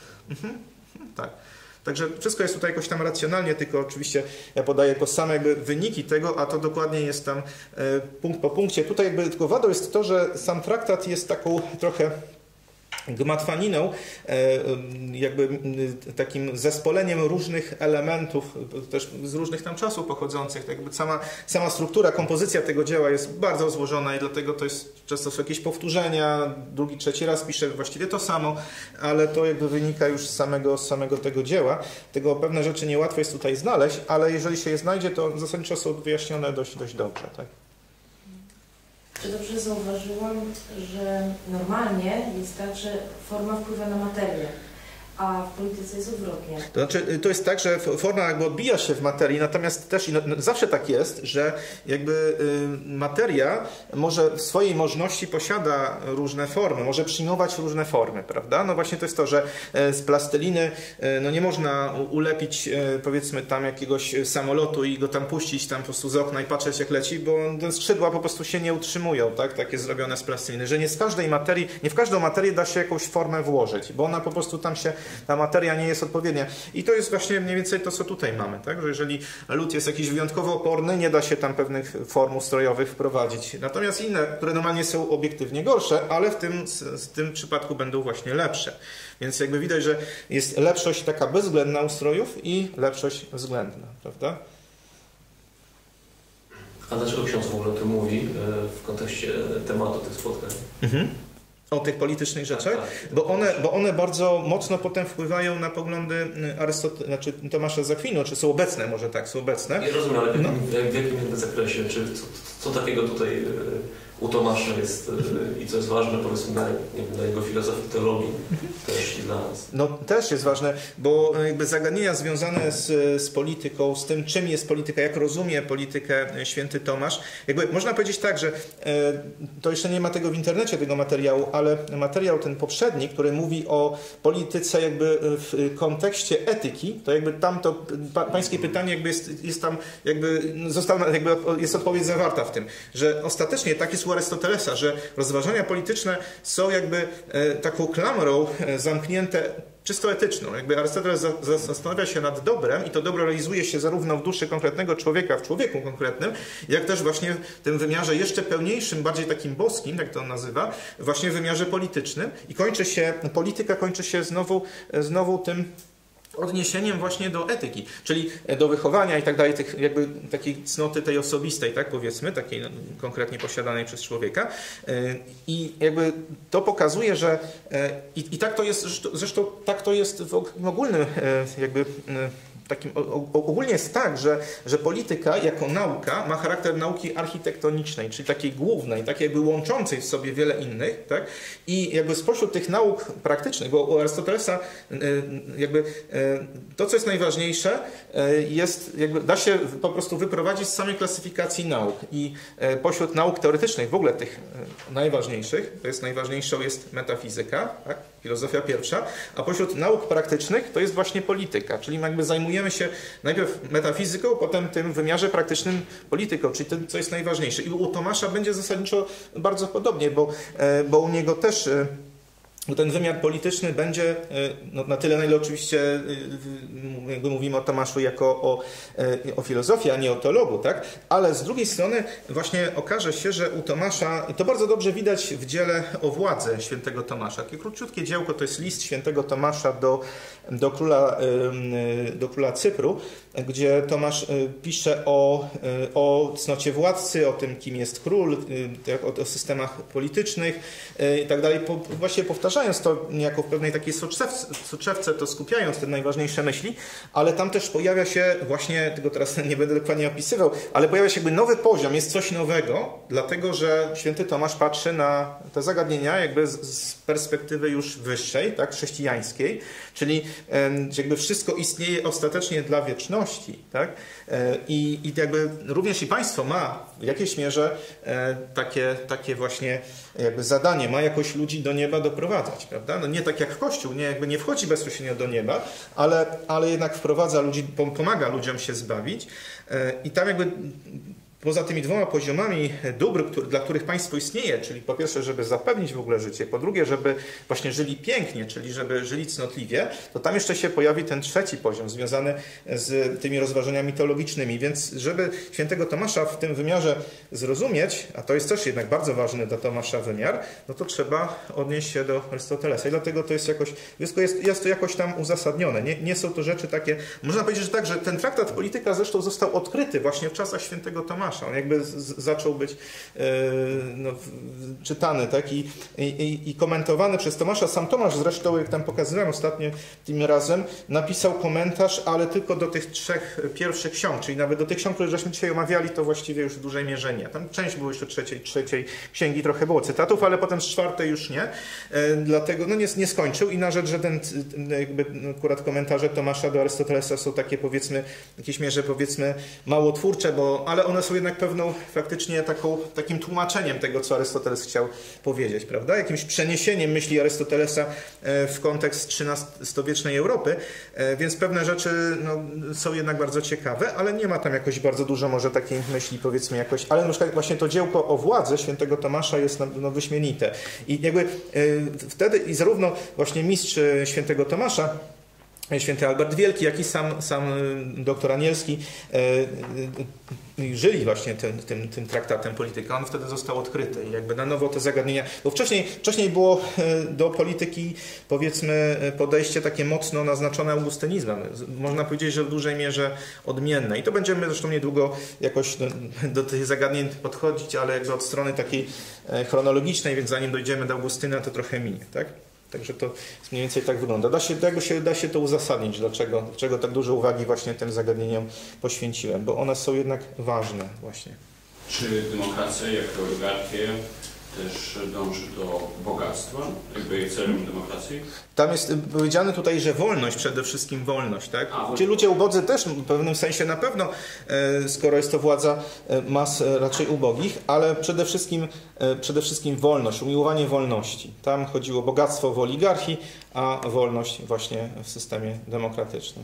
Tak. Także wszystko jest tutaj jakoś tam racjonalnie, tylko oczywiście ja podaję tylko same jakby wyniki tego, a to dokładnie jest tam punkt po punkcie. Tutaj jakby tylko wadą jest to, że sam traktat jest taką trochę gmatwaniną, jakby takim zespoleniem różnych elementów, też z różnych tam czasów pochodzących. Tak jakby sama struktura, kompozycja tego dzieła jest bardzo złożona i dlatego to jest często są jakieś powtórzenia, drugi, trzeci raz pisze właściwie to samo, ale to jakby wynika już z samego tego dzieła. Tego pewne rzeczy niełatwo jest tutaj znaleźć, ale jeżeli się je znajdzie, to zasadniczo są wyjaśnione dość dobrze. Tak? Czy dobrze zauważyłam, że normalnie jest tak, że forma wpływa na materię, a w polityce jest odwrotnie? To znaczy, to jest tak, że forma jakby odbija się w materii, natomiast też zawsze tak jest, że jakby materia może w swojej możności posiada różne formy, może przyjmować różne formy, prawda? No właśnie to jest to, że z plasteliny no nie można ulepić powiedzmy tam jakiegoś samolotu i go tam puścić tam po prostu z okna i patrzeć jak leci, bo te skrzydła po prostu się nie utrzymują, tak? Takie zrobione z plasteliny, że nie z każdej materii, nie w każdą materię da się jakąś formę włożyć, bo ona po prostu tam się ta materia nie jest odpowiednia. I to jest właśnie mniej więcej to, co tutaj mamy, tak? Że jeżeli lód jest jakiś wyjątkowo oporny, nie da się tam pewnych form ustrojowych wprowadzić. Natomiast inne, które normalnie są obiektywnie gorsze, ale w tym przypadku będą właśnie lepsze. Więc jakby widać, że jest lepszość taka bezwzględna ustrojów i lepszość względna, prawda? A dlaczego ksiądz w ogóle o tym mówi w kontekście tematu tych spotkań? O tych politycznych rzeczach, tak. Bo one bardzo mocno potem wpływają na poglądy Tomasza z Akwinu, czy są obecne, może tak, są obecne. Nie rozumiem, ale w jakim zakresie, czy co takiego tutaj u Tomasza jest i co jest ważne, powiedzmy, dla jego filozofii, teologii też i dla nas? No też jest ważne, bo jakby zagadnienia związane z polityką, z tym, czym jest polityka, jak rozumie politykę święty Tomasz. Jakby można powiedzieć tak, że to jeszcze nie ma tego w internecie, tego materiału, ale materiał ten poprzedni, który mówi o polityce jakby w kontekście etyki, to jakby tam to pańskie pytanie jakby jest tam jakby jest odpowiedź zawarta w tym, że ostatecznie tak jest u Arystotelesa, że rozważania polityczne są jakby taką klamrą zamknięte czysto etyczną. Jakby Arystoteles zastanawia się nad dobrem i to dobro realizuje się zarówno w duszy konkretnego człowieka, w człowieku konkretnym, jak też właśnie w tym wymiarze jeszcze pełniejszym, bardziej takim boskim, jak to on nazywa, właśnie w wymiarze politycznym i polityka kończy się znowu tym odniesieniem właśnie do etyki, czyli do wychowania i tak dalej, jakby takiej cnoty tej osobistej, tak powiedzmy, takiej konkretnie posiadanej przez człowieka. I jakby to pokazuje, że i tak to jest, zresztą tak to jest w ogólnym jakby takim, ogólnie jest tak, że polityka jako nauka ma charakter nauki architektonicznej, czyli takiej głównej, takiej jakby łączącej w sobie wiele innych, tak? I jakby spośród tych nauk praktycznych, bo u Arystotelesa jakby to, co jest najważniejsze, da się po prostu wyprowadzić z samej klasyfikacji nauk i pośród nauk teoretycznych, w ogóle tych najważniejszych, najważniejszą jest metafizyka, tak? Filozofia pierwsza, a pośród nauk praktycznych to jest właśnie polityka, czyli jakby zajmujemy się najpierw metafizyką, potem tym w wymiarze praktycznym polityką, czyli tym, co jest najważniejsze. I u Tomasza będzie zasadniczo bardzo podobnie, bo u niego też ten wymiar polityczny będzie na tyle, na ile oczywiście jakby mówimy o Tomaszu jako o filozofii, a nie o teologu, tak? Ale z drugiej strony właśnie okaże się, że u Tomasza, to bardzo dobrze widać w dziele o władzę świętego Tomasza. Takie króciutkie dziełko to jest list świętego Tomasza do króla Cypru, gdzie Tomasz pisze o cnocie władcy, o tym, kim jest król, o systemach politycznych i tak dalej. Właśnie powtarza upraszczając to niejako w pewnej takiej soczewce, to skupiając te najważniejsze myśli, ale tam też pojawia się właśnie, tego teraz nie będę dokładnie opisywał, ale pojawia się jakby nowy poziom, jest coś nowego, dlatego że święty Tomasz patrzy na te zagadnienia jakby z perspektywy już wyższej, tak, chrześcijańskiej, czyli jakby wszystko istnieje ostatecznie dla wieczności, tak? I jakby również i państwo ma w jakiejś mierze takie właśnie jakby zadanie, ma jakoś ludzi do nieba doprowadzać, prawda? No nie tak jak Kościół, nie wchodzi bezpośrednio do nieba, ale jednak wprowadza ludzi, pomaga ludziom się zbawić i tam jakby poza tymi dwoma poziomami dóbr, dla których państwo istnieje, czyli po pierwsze, żeby zapewnić w ogóle życie, po drugie, żeby właśnie żyli pięknie, czyli żeby żyli cnotliwie, to tam jeszcze się pojawi ten trzeci poziom związany z tymi rozważaniami teologicznymi. Więc żeby świętego Tomasza w tym wymiarze zrozumieć, a to jest też jednak bardzo ważny dla Tomasza wymiar, no to trzeba odnieść się do Arystotelesa. I dlatego to jest jakoś, jest to jakoś tam uzasadnione. Nie są to rzeczy takie, można powiedzieć, że tak, że ten traktat Polityka zresztą został odkryty właśnie w czasach świętego Tomasza. On jakby zaczął być czytany, tak? I komentowany przez Tomasza. Sam Tomasz zresztą, jak tam pokazywałem ostatnio tym razem, napisał komentarz, ale tylko do tych 3 pierwszych ksiąg, czyli nawet do tych ksiąg, które żeśmy dzisiaj omawiali, to właściwie już w dużej mierze nie. Tam część było jeszcze trzeciej księgi, trochę było cytatów, ale potem z 4 już nie. Dlatego nie skończył i na rzecz, że ten jakby akurat komentarze Tomasza do Arystotelesa są takie, powiedzmy, w jakiejś mierze, powiedzmy, mało twórcze, ale one są jednak pewną faktycznie takim tłumaczeniem tego, co Arystoteles chciał powiedzieć, prawda? Jakimś przeniesieniem myśli Arystotelesa w kontekst XIII-wiecznej Europy, więc pewne rzeczy są jednak bardzo ciekawe, ale nie ma tam jakoś bardzo dużo może takiej myśli, powiedzmy jakoś, ale na przykład właśnie to dziełko o władzy świętego Tomasza jest wyśmienite. I jakby wtedy i zarówno właśnie mistrz świętego Tomasza, święty Albert Wielki, jak i sam doktor Anielski żyli właśnie tym traktatem Polityka. On wtedy został odkryty i jakby na nowo te zagadnienia, bo wcześniej było do polityki, powiedzmy, podejście takie mocno naznaczone augustynizmem. Można powiedzieć, że w dużej mierze odmienne. I to będziemy zresztą niedługo jakoś do tych zagadnień podchodzić, ale jakby od strony takiej chronologicznej, więc zanim dojdziemy do Augustyna, to trochę minie, tak? Także to mniej więcej tak wygląda. Da się to uzasadnić, dlaczego tak dużo uwagi właśnie tym zagadnieniom poświęciłem, bo one są jednak ważne właśnie. Czy demokracja jako oligarchia też dąży do bogactwa? Jakby celem demokracji? Tam jest powiedziane tutaj, że wolność, przede wszystkim wolność, tak? Ci ludzie ubodzy też w pewnym sensie na pewno, skoro jest to władza mas raczej ubogich, ale przede wszystkim wolność, umiłowanie wolności. Tam chodziło o bogactwo w oligarchii, a wolność właśnie w systemie demokratycznym.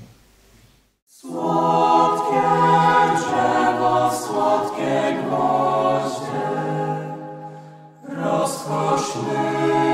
Słodkie drzewo, słodkie gwoździe, rozkoszny